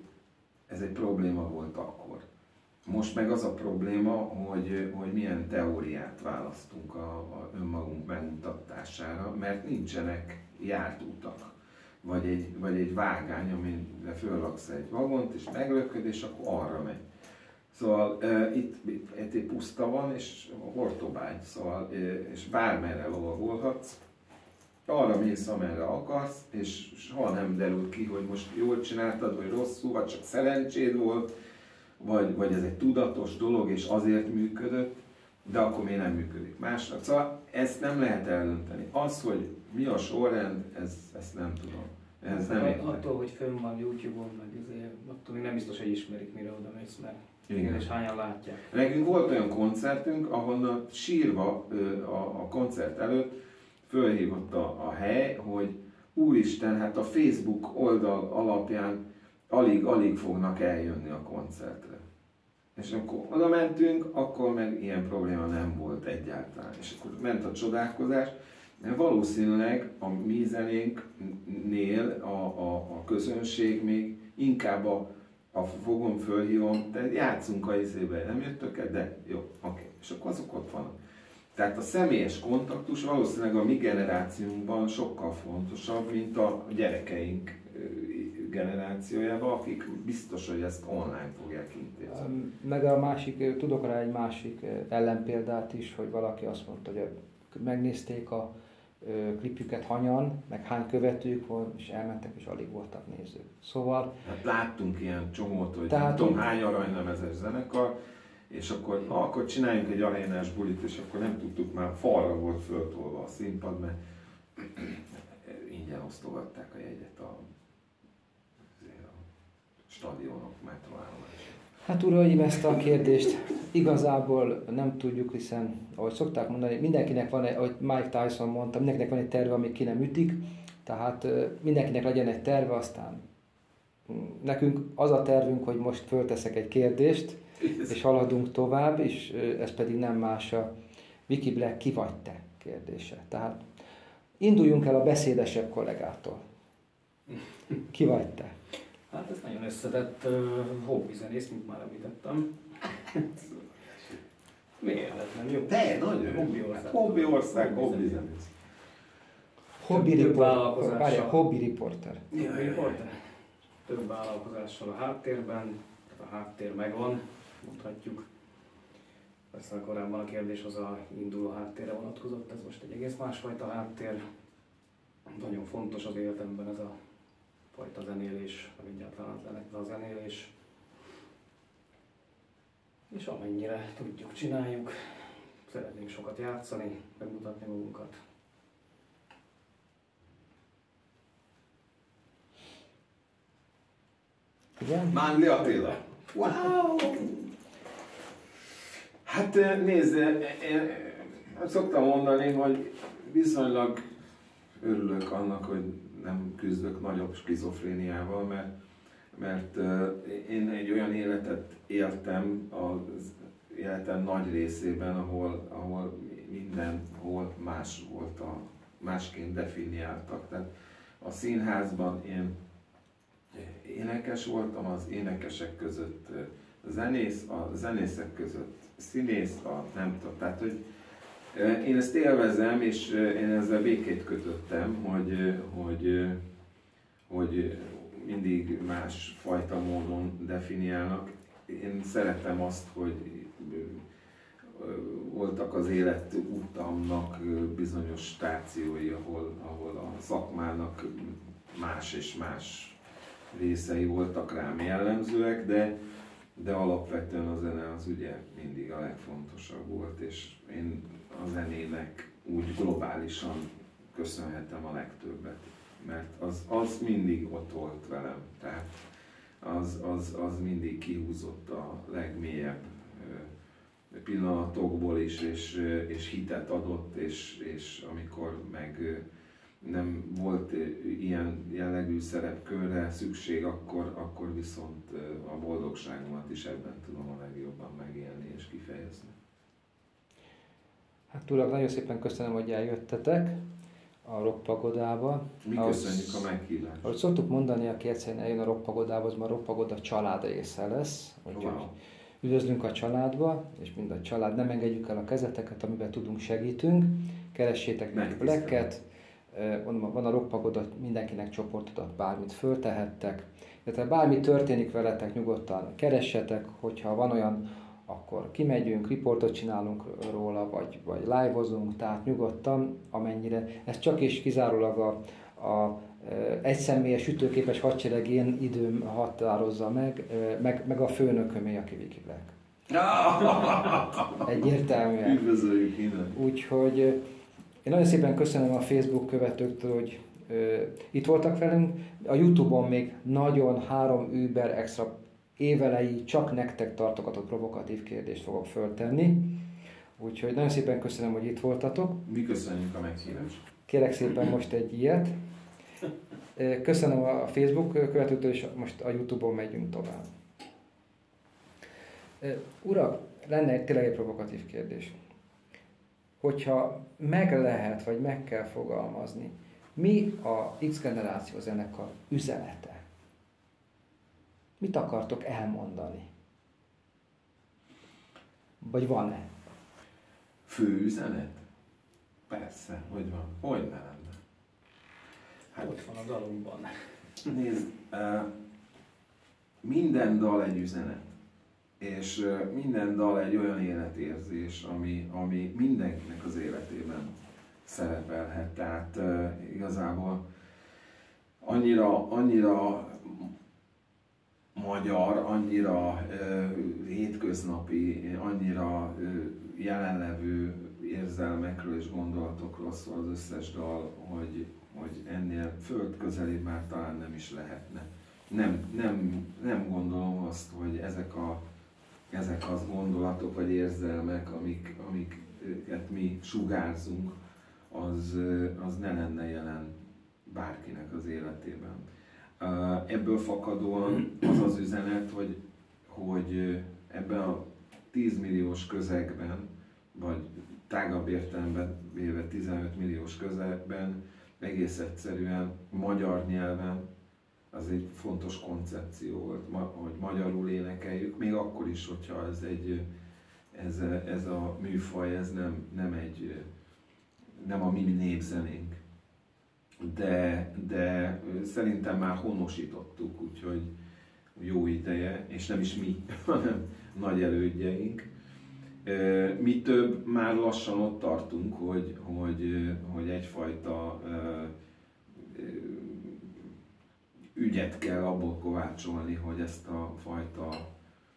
egy probléma volt akkor. Most meg az a probléma, hogy milyen teóriát választunk a önmagunk megmutatására, mert nincsenek járt utak, vagy egy vágány, amire fölraksz egy vagont, és meglököd, és akkor arra megy. Szóval itt egy puszta van, és ortobágy, szóval, és bármerre lovagolhatsz, arra mész, amerre akarsz, és soha nem derül ki, hogy most jól csináltad, vagy rosszul, vagy csak szerencséd volt, vagy ez egy tudatos dolog, és azért működött, de akkor még nem működik másnak. Szóval ezt nem lehet eldönteni. Az, hogy mi a sorrend, ezt nem tudom. Ez nem értek. Attól, hogy fönn van YouTube-on, meg attól még nem biztos, hogy ismerik, mire oda mész, mert igen, és hányan látják. Nekünk volt olyan koncertünk, ahonnan sírva a koncert előtt fölhívott a hely, hogy úristen, hát a Facebook oldal alapján alig fognak eljönni a koncertre. És akkor oda mentünk, akkor meg ilyen probléma nem volt egyáltalán. És akkor ment a csodálkozás, mert valószínűleg a mi zenénknél a közönség még inkább a fogom, fölhívom, de játszunk a izébe, nem jöttök el, de jó, oké. És akkor azok ott vannak. Tehát a személyes kontaktus valószínűleg a mi generációnkban sokkal fontosabb, mint a gyerekeink generációjában, akik biztos, hogy ezt online fogják intézni. Meg a másik, tudok rá egy másik ellenpéldát is, hogy valaki azt mondta, hogy megnézték a klipjüket hanyan, meg hány követők van, és elmentek, és alig voltak nézők. Szóval... Hát láttunk ilyen csomót, hogy nem tudom hány aranylemezes zenekar, és akkor csináljunk egy arénás bulit, és akkor nem tudtuk, már falra volt föltolva a színpad, mert ingyen osztogatták a jegyet a stadionok metroállomásán. Hát uraim, ezt a kérdést igazából nem tudjuk, hiszen, ahogy szokták mondani, mindenkinek van, ahogy Mike Tyson mondta, mindenkinek van egy terve, ami ki nem ütik, tehát mindenkinek legyen egy terve, aztán nekünk az a tervünk, hogy most fölteszek egy kérdést, és haladunk tovább, és ez pedig nem más a Vicky Black, ki vagy te kérdése. Tehát induljunk el a beszédesebb kollégától. Ki vagy te? Hát ez nagyon összetett hobbizenész, mint már említettem. Miért nem jó? Te, nagyon hobbi ország, hobbizenész. Hobby riporter. Több vállalkozással a háttérben, tehát a háttér megvan, mondhatjuk. Persze korábban a kérdés az a induló háttérre vonatkozott, ez most egy egész másfajta háttér. Nagyon fontos az életemben ez a fajta zenélés, vagy egyáltalán a zenélés. És amennyire tudjuk, csináljuk. Szeretnénk sokat játszani, megmutatni magunkat. Igen? Mánli Attila. Wow! Hát nézd, Hát szoktam mondani, hogy viszonylag örülök annak, hogy nem küzdök nagyobb skizofréniával, mert én egy olyan életet éltem az életem nagy részében, ahol mindenhol más volt, másként definiáltak. Tehát a színházban én énekes voltam, az énekesek között zenész, a zenészek között színész, nem tudom. Tehát, hogy én ezt élvezem, és én ezzel békét kötöttem, hogy mindig más fajta módon definiálnak. Én szeretem azt, hogy voltak az életutamnak bizonyos stációi, ahol a szakmának más és más részei voltak rám jellemzőek, de alapvetően a zene az ugye mindig a legfontosabb volt, és én a zenének úgy globálisan köszönhetem a legtöbbet, mert az mindig ott volt velem, tehát az mindig kihúzott a legmélyebb pillanatokból is, és hitet adott, és amikor meg nem volt ilyen jellegű szerepkörre szükség, akkor viszont a boldogságomat is ebben tudom a legjobban megélni és kifejezni. Hát urak, nagyon szépen köszönöm, hogy eljöttetek a Rock Pagodába. Mi köszönjük a meghívást. Ahogy szoktuk mondani, aki egyszerűen eljön a Rock Pagodába, az már a Rock Pagoda család része lesz. Wow. Üdvözlünk a családba, és mind a család, nem engedjük el a kezeteket, amiben tudunk, segítünk. Keressétek meg Blacket, van a Rock Pagoda, mindenkinek csoportodat, bármit föltehettek. Tehát bármi történik veletek, nyugodtan keressetek, hogyha van olyan, akkor kimegyünk, riportot csinálunk róla, vagy live-ozunk, tehát nyugodtan, amennyire. Ez csak és kizárólag a egyszemélyes ütőképes hadsereg én időm határozza meg a főnökömé, aki Vicky Black. Egyértelműen. Üdvözöljük innen. Úgyhogy én nagyon szépen köszönöm a Facebook követőktől, hogy itt voltak velünk. A Youtube-on még nagyon 3 Uber extra évelei csak nektek tartogatott provokatív kérdést fogok föltenni. Úgyhogy nagyon szépen köszönöm, hogy itt voltatok. Mi köszönjük a meghívást. Kérek szépen most egy ilyet. Köszönöm a Facebook követőktől, és most a Youtube-on megyünk tovább. Urak, lenne tényleg egy provokatív kérdés. Hogyha meg lehet, vagy meg kell fogalmazni, mi a X-generáció zenekar üzenete? Mit akartok elmondani? Vagy van-e? Fő üzenet? Persze, hogy van. Hogy ne lenne? Hát ott van a dalunkban. Nézd, minden dal egy üzenet. És minden dal egy olyan életérzés, ami mindenkinek az életében szerepelhet. Tehát igazából annyira magyar, annyira hétköznapi, annyira jelenlevő érzelmekről és gondolatokról szól az összes dal, hogy ennél földközelibb már talán nem is lehetne. Nem gondolom azt, hogy ezek az gondolatok vagy érzelmek, amiket mi sugárzunk, az ne lenne jelen bárkinek az életében. Ebből fakadóan az üzenet, hogy ebben a 10 milliós közegben, vagy tágabb értelemben véve 15 milliós közegben egész egyszerűen magyar nyelven az egy fontos koncepció volt, hogy magyarul énekeljük, még akkor is, hogyha ez a műfaj ez nem a mi népzenénk. De szerintem már honosítottuk, úgyhogy jó ideje, és nem is mi, hanem nagy elődjeink. Mi több, már lassan ott tartunk, hogy egyfajta ügyet kell abból kovácsolni, hogy ezt a fajta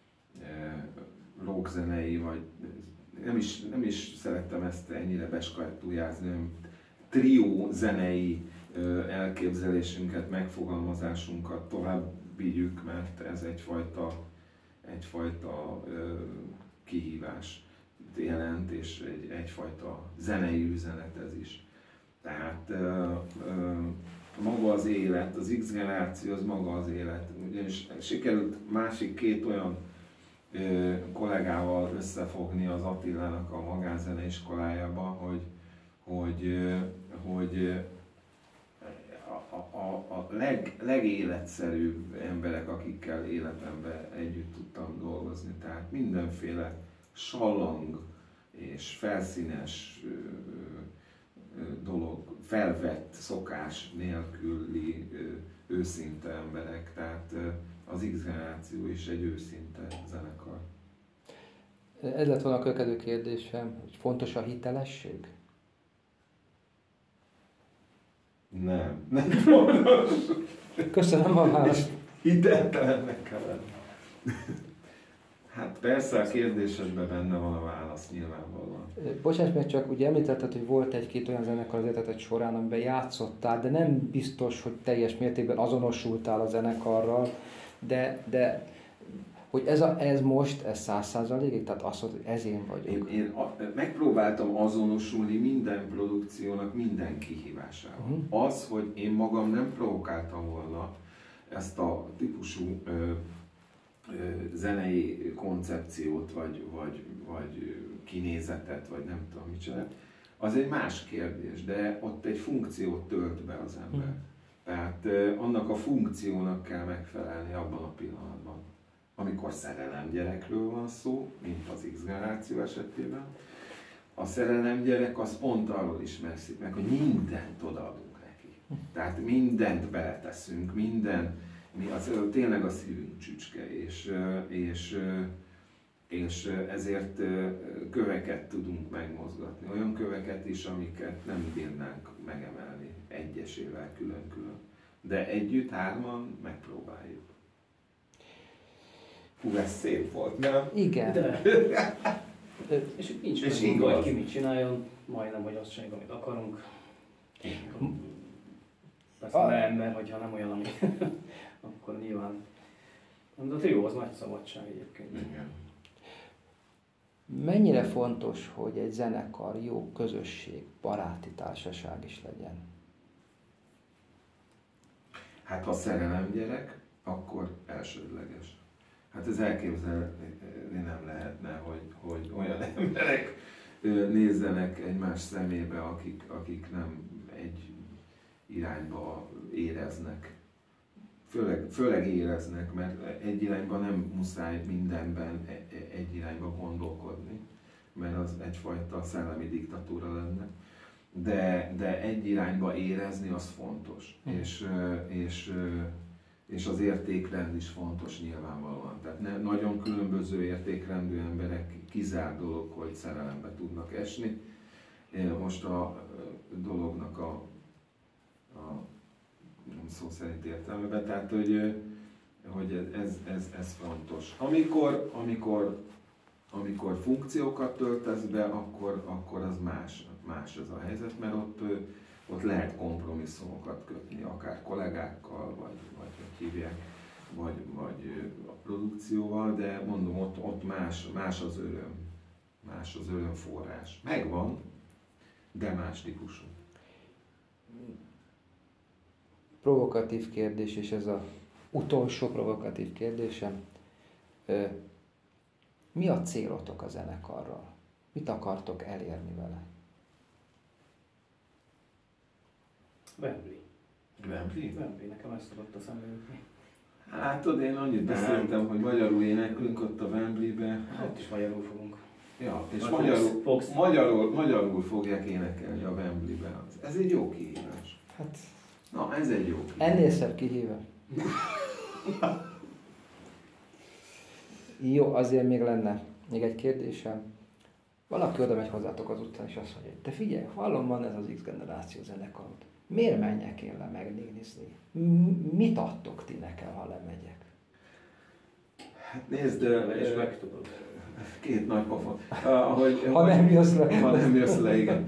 rockzenei, vagy nem is szerettem ezt ennyire beskatujázni, hanem trió zenei elképzelésünket, megfogalmazásunkat tovább vigyük, mert ez egyfajta kihívás. jelent, és egyfajta zenei üzenet ez is. Tehát maga az élet, az X generáció az maga az élet. Ugyanis sikerült másik két olyan kollégával összefogni az Attilának a magánzeneiskolájába, hogy a legéletszerűbb emberek, akikkel életemben együtt tudtam dolgozni. Tehát mindenféle sallang és felszínes dolog, felvett szokás nélküli őszinte emberek. Tehát az X generáció is egy őszinte zenekar. Ez lett volna a következő kérdésem, hogy fontos a hitelesség? Nem fontos. Köszönöm a választ. Hiteltelennek kell lenni. Hát persze a kérdésedben benne van a válasz nyilvánvalóan. Bocsáss meg, csak ugye említetted, hogy volt egy-két olyan zenekar az életed során, amiben játszottál, de nem biztos, hogy teljes mértékben azonosultál a zenekarral, de hogy ez most 100%-ig, tehát azt mondod, hogy ez én vagyok. Én megpróbáltam azonosulni minden produkciónak minden kihívásával. Az, hogy én magam nem provokáltam volna ezt a típusú zenei koncepciót, vagy kinézetet, vagy nem tudom mit csinál, az egy más kérdés, de ott egy funkciót tölt be az ember. Tehát annak a funkciónak kell megfelelni abban a pillanatban. Amikor szerelemgyerekről van szó, mint az X generáció esetében, a szerelemgyerek az pont arról ismerszik meg, hogy mindent odaadunk neki. Tehát mindent beleteszünk, tényleg a szívünk csücske, és ezért köveket tudunk megmozgatni. Olyan köveket is, amiket nem bírnánk megemelni egyesével külön-külön. De együtt, hárman megpróbáljuk. Hú, ez szép volt, nem? Igen. De. És nincs és meg hogy ki mit csináljon, majdnem, hogy azt csináljuk, amit akarunk. Persze nem, mert hogyha nem olyan, ami akkor nyilván. De a trió az nagy szabadság egyébként. Igen. Mennyire fontos, hogy egy zenekar jó közösség, baráti társaság is legyen? Hát ha szerelemgyerek, akkor elsődleges. Hát ez elképzelni nem lehetne, hogy olyan emberek nézzenek egymás szemébe, akik nem egy irányba éreznek. Főleg éreznek, mert egy irányba nem muszáj mindenben egy irányba gondolkodni, mert az egyfajta szellemi diktatúra lenne. De egy irányba érezni az fontos, és az értékrend is fontos nyilvánvalóan. Tehát nagyon különböző értékrendű emberek kizárt dolog, hogy szerelembe tudnak esni. Most a dolognak a nem szó szerint értelmében, tehát hogy ez fontos. Amikor funkciókat töltesz be, akkor az más ez a helyzet, mert ott lehet kompromisszumokat kötni, akár kollégákkal, vagy hogy hívják, vagy a produkcióval, de mondom, ott más az öröm forrás. Megvan, de más típusú. Provokatív kérdés, és ez az utolsó provokatív kérdésem. Mi a célotok a zenekarral? Mit akartok elérni vele? Wembley, nekem ezt szokott a szembe jutni. Hát tudod, én annyit beszéltem, hogy magyarul éneklünk ott a Wembleybe. Ott is magyarul fogunk. Ja, és Fox. magyarul fogják énekelni a Wembleyben. Ez egy jó kihívás. Hát, na, ez egy jó kihívás. ennél szebb kihívás. Jó, azért még lenne még egy kérdésem. Valaki oda megy hozzátok azután, és azt mondja, hogy te figyelj, hallom, van ez az X generáció zenekarod. Miért menjek én le megnézni? Mit adtok ti nekem, ha lemegyek? Hát nézd, És meg tudod. Két nagy pofon. Nem jössz le. Ha nem jössz le, igen.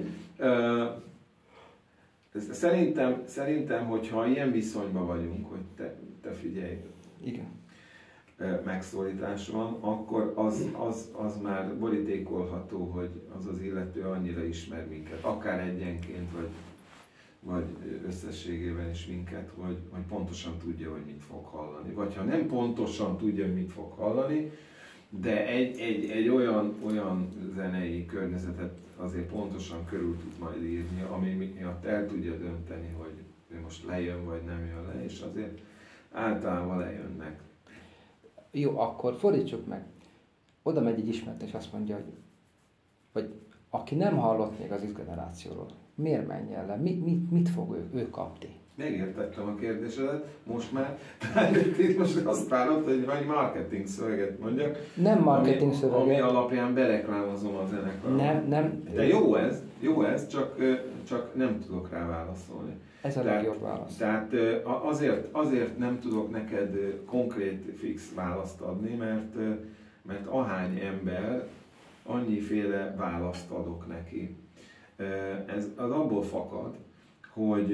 Szerintem, hogyha ilyen viszonyban vagyunk, hogy te figyelj. Igen. megszólítás van, akkor az már borítékolható, hogy az az illető annyira ismer minket, akár egyenként, vagy összességében is minket, hogy pontosan tudja, hogy mit fog hallani. Vagy ha nem pontosan tudja, hogy mit fog hallani, de egy olyan zenei környezetet azért pontosan körül tud majd írni, ami miatt el tudja dönteni, hogy ő most lejön vagy nem jön le, és azért általában lejönnek. Jó, akkor fordítsuk meg. Oda megy egy ismert, és azt mondja, hogy aki nem hallott még az X-generációról, miért menjen le? Mit fog ő kapni? Megértettem a kérdésedet, most már. Tehát itt most azt várod, hogy vagy marketing szöveget mondjak. Nem marketing szöveget. Ami alapján bereklámozom a zenekarat. Nem. De jó ez, csak nem tudok rá válaszolni. Ez a legjobb válasz. Tehát azért nem tudok neked konkrét fix választ adni, mert ahány ember, annyiféle választ adok neki. Ez az abból fakad, hogy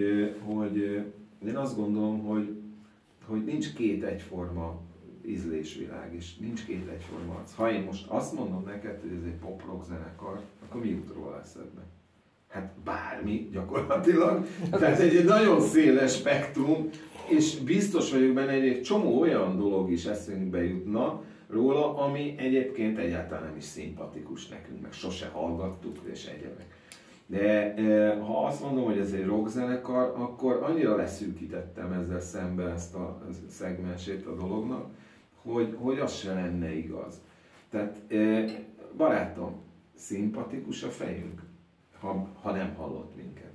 én azt gondolom, hogy nincs két egyforma ízlésvilág, és nincs két egyforma arc. Ha én most azt mondom neked, hogy ez egy pop-rock zenekar, akkor mi jut róla eszedbe? Hát bármi gyakorlatilag. Tehát egy nagyon széles spektrum, és biztos vagyok benne, hogy egy csomó olyan dolog is eszünkbe jutna róla, ami egyébként egyáltalán nem is szimpatikus nekünk, meg sose hallgattuk, és egyebek. De ha azt mondom, hogy ez egy rockzenekar, akkor annyira leszűkítettem ezzel szembe ezt a szegmensét a dolognak, hogy az se lenne igaz. Tehát barátom, szimpatikus a fejünk, ha nem hallott minket.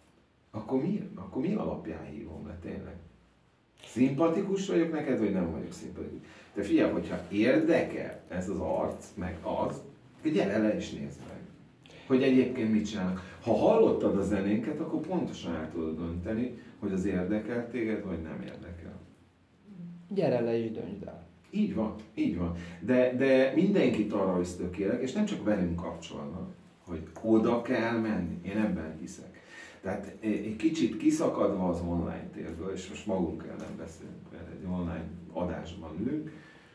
Akkor mi alapján hívom le tényleg? Szimpatikus vagyok neked, vagy nem vagyok szimpatikus? De figyelj, hogyha érdekel ez az arc, meg az, gyere le és nézd meg, hogy egyébként mit csinálnak. Ha hallottad a zenénket, akkor pontosan el tudod dönteni, hogy az érdekel téged, vagy nem érdekel. Gyere le és döntsd el. Így van. De mindenkit arra ösztökélek, és nem csak velünk kapcsolnak, hogy oda kell menni. Én ebben hiszek. Tehát egy kicsit kiszakadva az online térből, és most magunkról nem beszélünk, mert egy online adásban ülünk,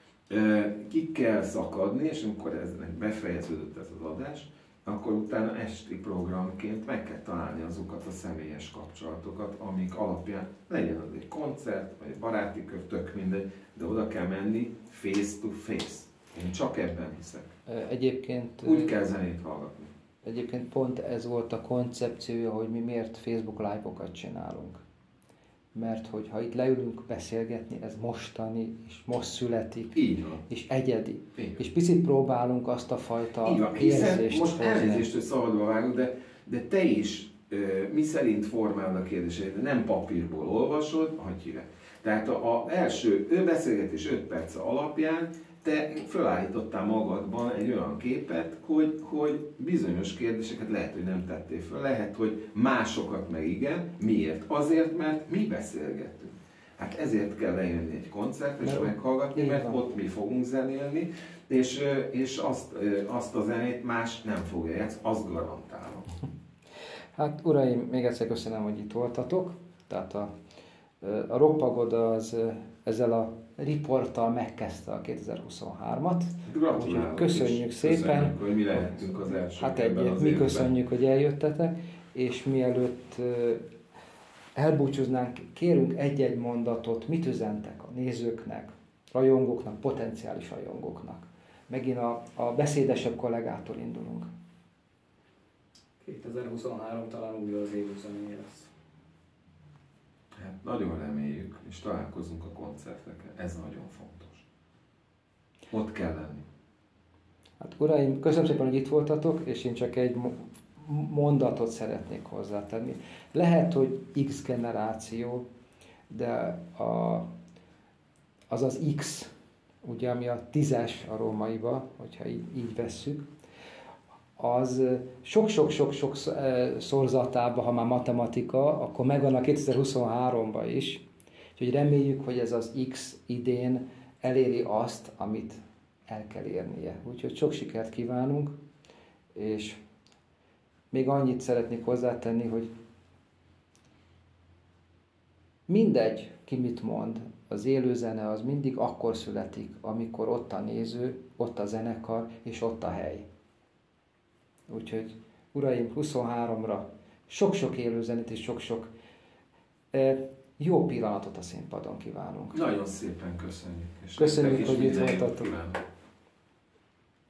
ki kell szakadni, és amikor ez befejeződött ez az adás, akkor utána esti programként meg kell találni azokat a személyes kapcsolatokat, amik alapján legyen az egy koncert, vagy egy baráti kör, tök mindegy, de oda kell menni face to face. Én csak ebben hiszek. Egyébként... Úgy kell zenét hallgatni. Egyébként pont ez volt a koncepciója, hogy mi miért Facebook live-okat csinálunk. Mert hogyha itt leülünk beszélgetni, ez mostani, és most születik, így van. És egyedi. Így van. És picit próbálunk azt a fajta érzést most hozni. elnézést, hogy szabadba vágok, de te is mi szerint formálod a kérdéseit, nem papírból olvasod, hogy hívják. Tehát az első beszélgetés 5 perc alapján te felállítottál magadban egy olyan képet, hogy bizonyos kérdéseket lehet, hogy nem tettél föl, lehet, hogy másokat meg igen. Miért? Azért, mert mi beszélgetünk. Hát ezért kell lejönni egy koncertre és meghallgatni, mert ott mi fogunk zenélni, és azt a zenét más nem fogja játszani, azt garantálom. Hát uraim, még egyszer köszönöm, hogy itt voltatok. Tehát a Rock az ezzel a riporttal megkezdte a 2023-at. Gratulálok. Köszönjük szépen. Köszönjük, hogy mi lehetünk az elsők. Hát mi köszönjük, hogy eljöttetek, és mielőtt elbúcsúznánk, kérünk egy-egy mondatot, mit üzentek a nézőknek, rajongóknak, potenciális rajongóknak. Megint a beszédesebb kollégától indulunk. 2023 talán újra az év zenéje lesz. Hát nagyon reméljük, és találkozunk a koncerteken. Ez nagyon fontos. Ott kell lenni. Hát uraim, köszönöm szépen, hogy itt voltatok, és én csak egy mondatot szeretnék hozzátenni. Lehet, hogy X generáció, de az X, ugye, ami a 10-es a rómaiba, hogyha így vesszük, az sok-sok-sok szorzatában, ha már matematika, akkor megvan a 2023-ban is. Úgyhogy reméljük, hogy ez az X idén eléri azt, amit el kell érnie. Úgyhogy sok sikert kívánunk, és még annyit szeretnék hozzátenni, hogy mindegy, ki mit mond, az élőzene az mindig akkor születik, amikor ott a néző, ott a zenekar és ott a hely. Úgyhogy uraim, 23-ra sok-sok élőzenét és sok-sok jó pillanatot a színpadon kívánunk. Nagyon szépen köszönjük. És köszönjük, hogy itt voltatok.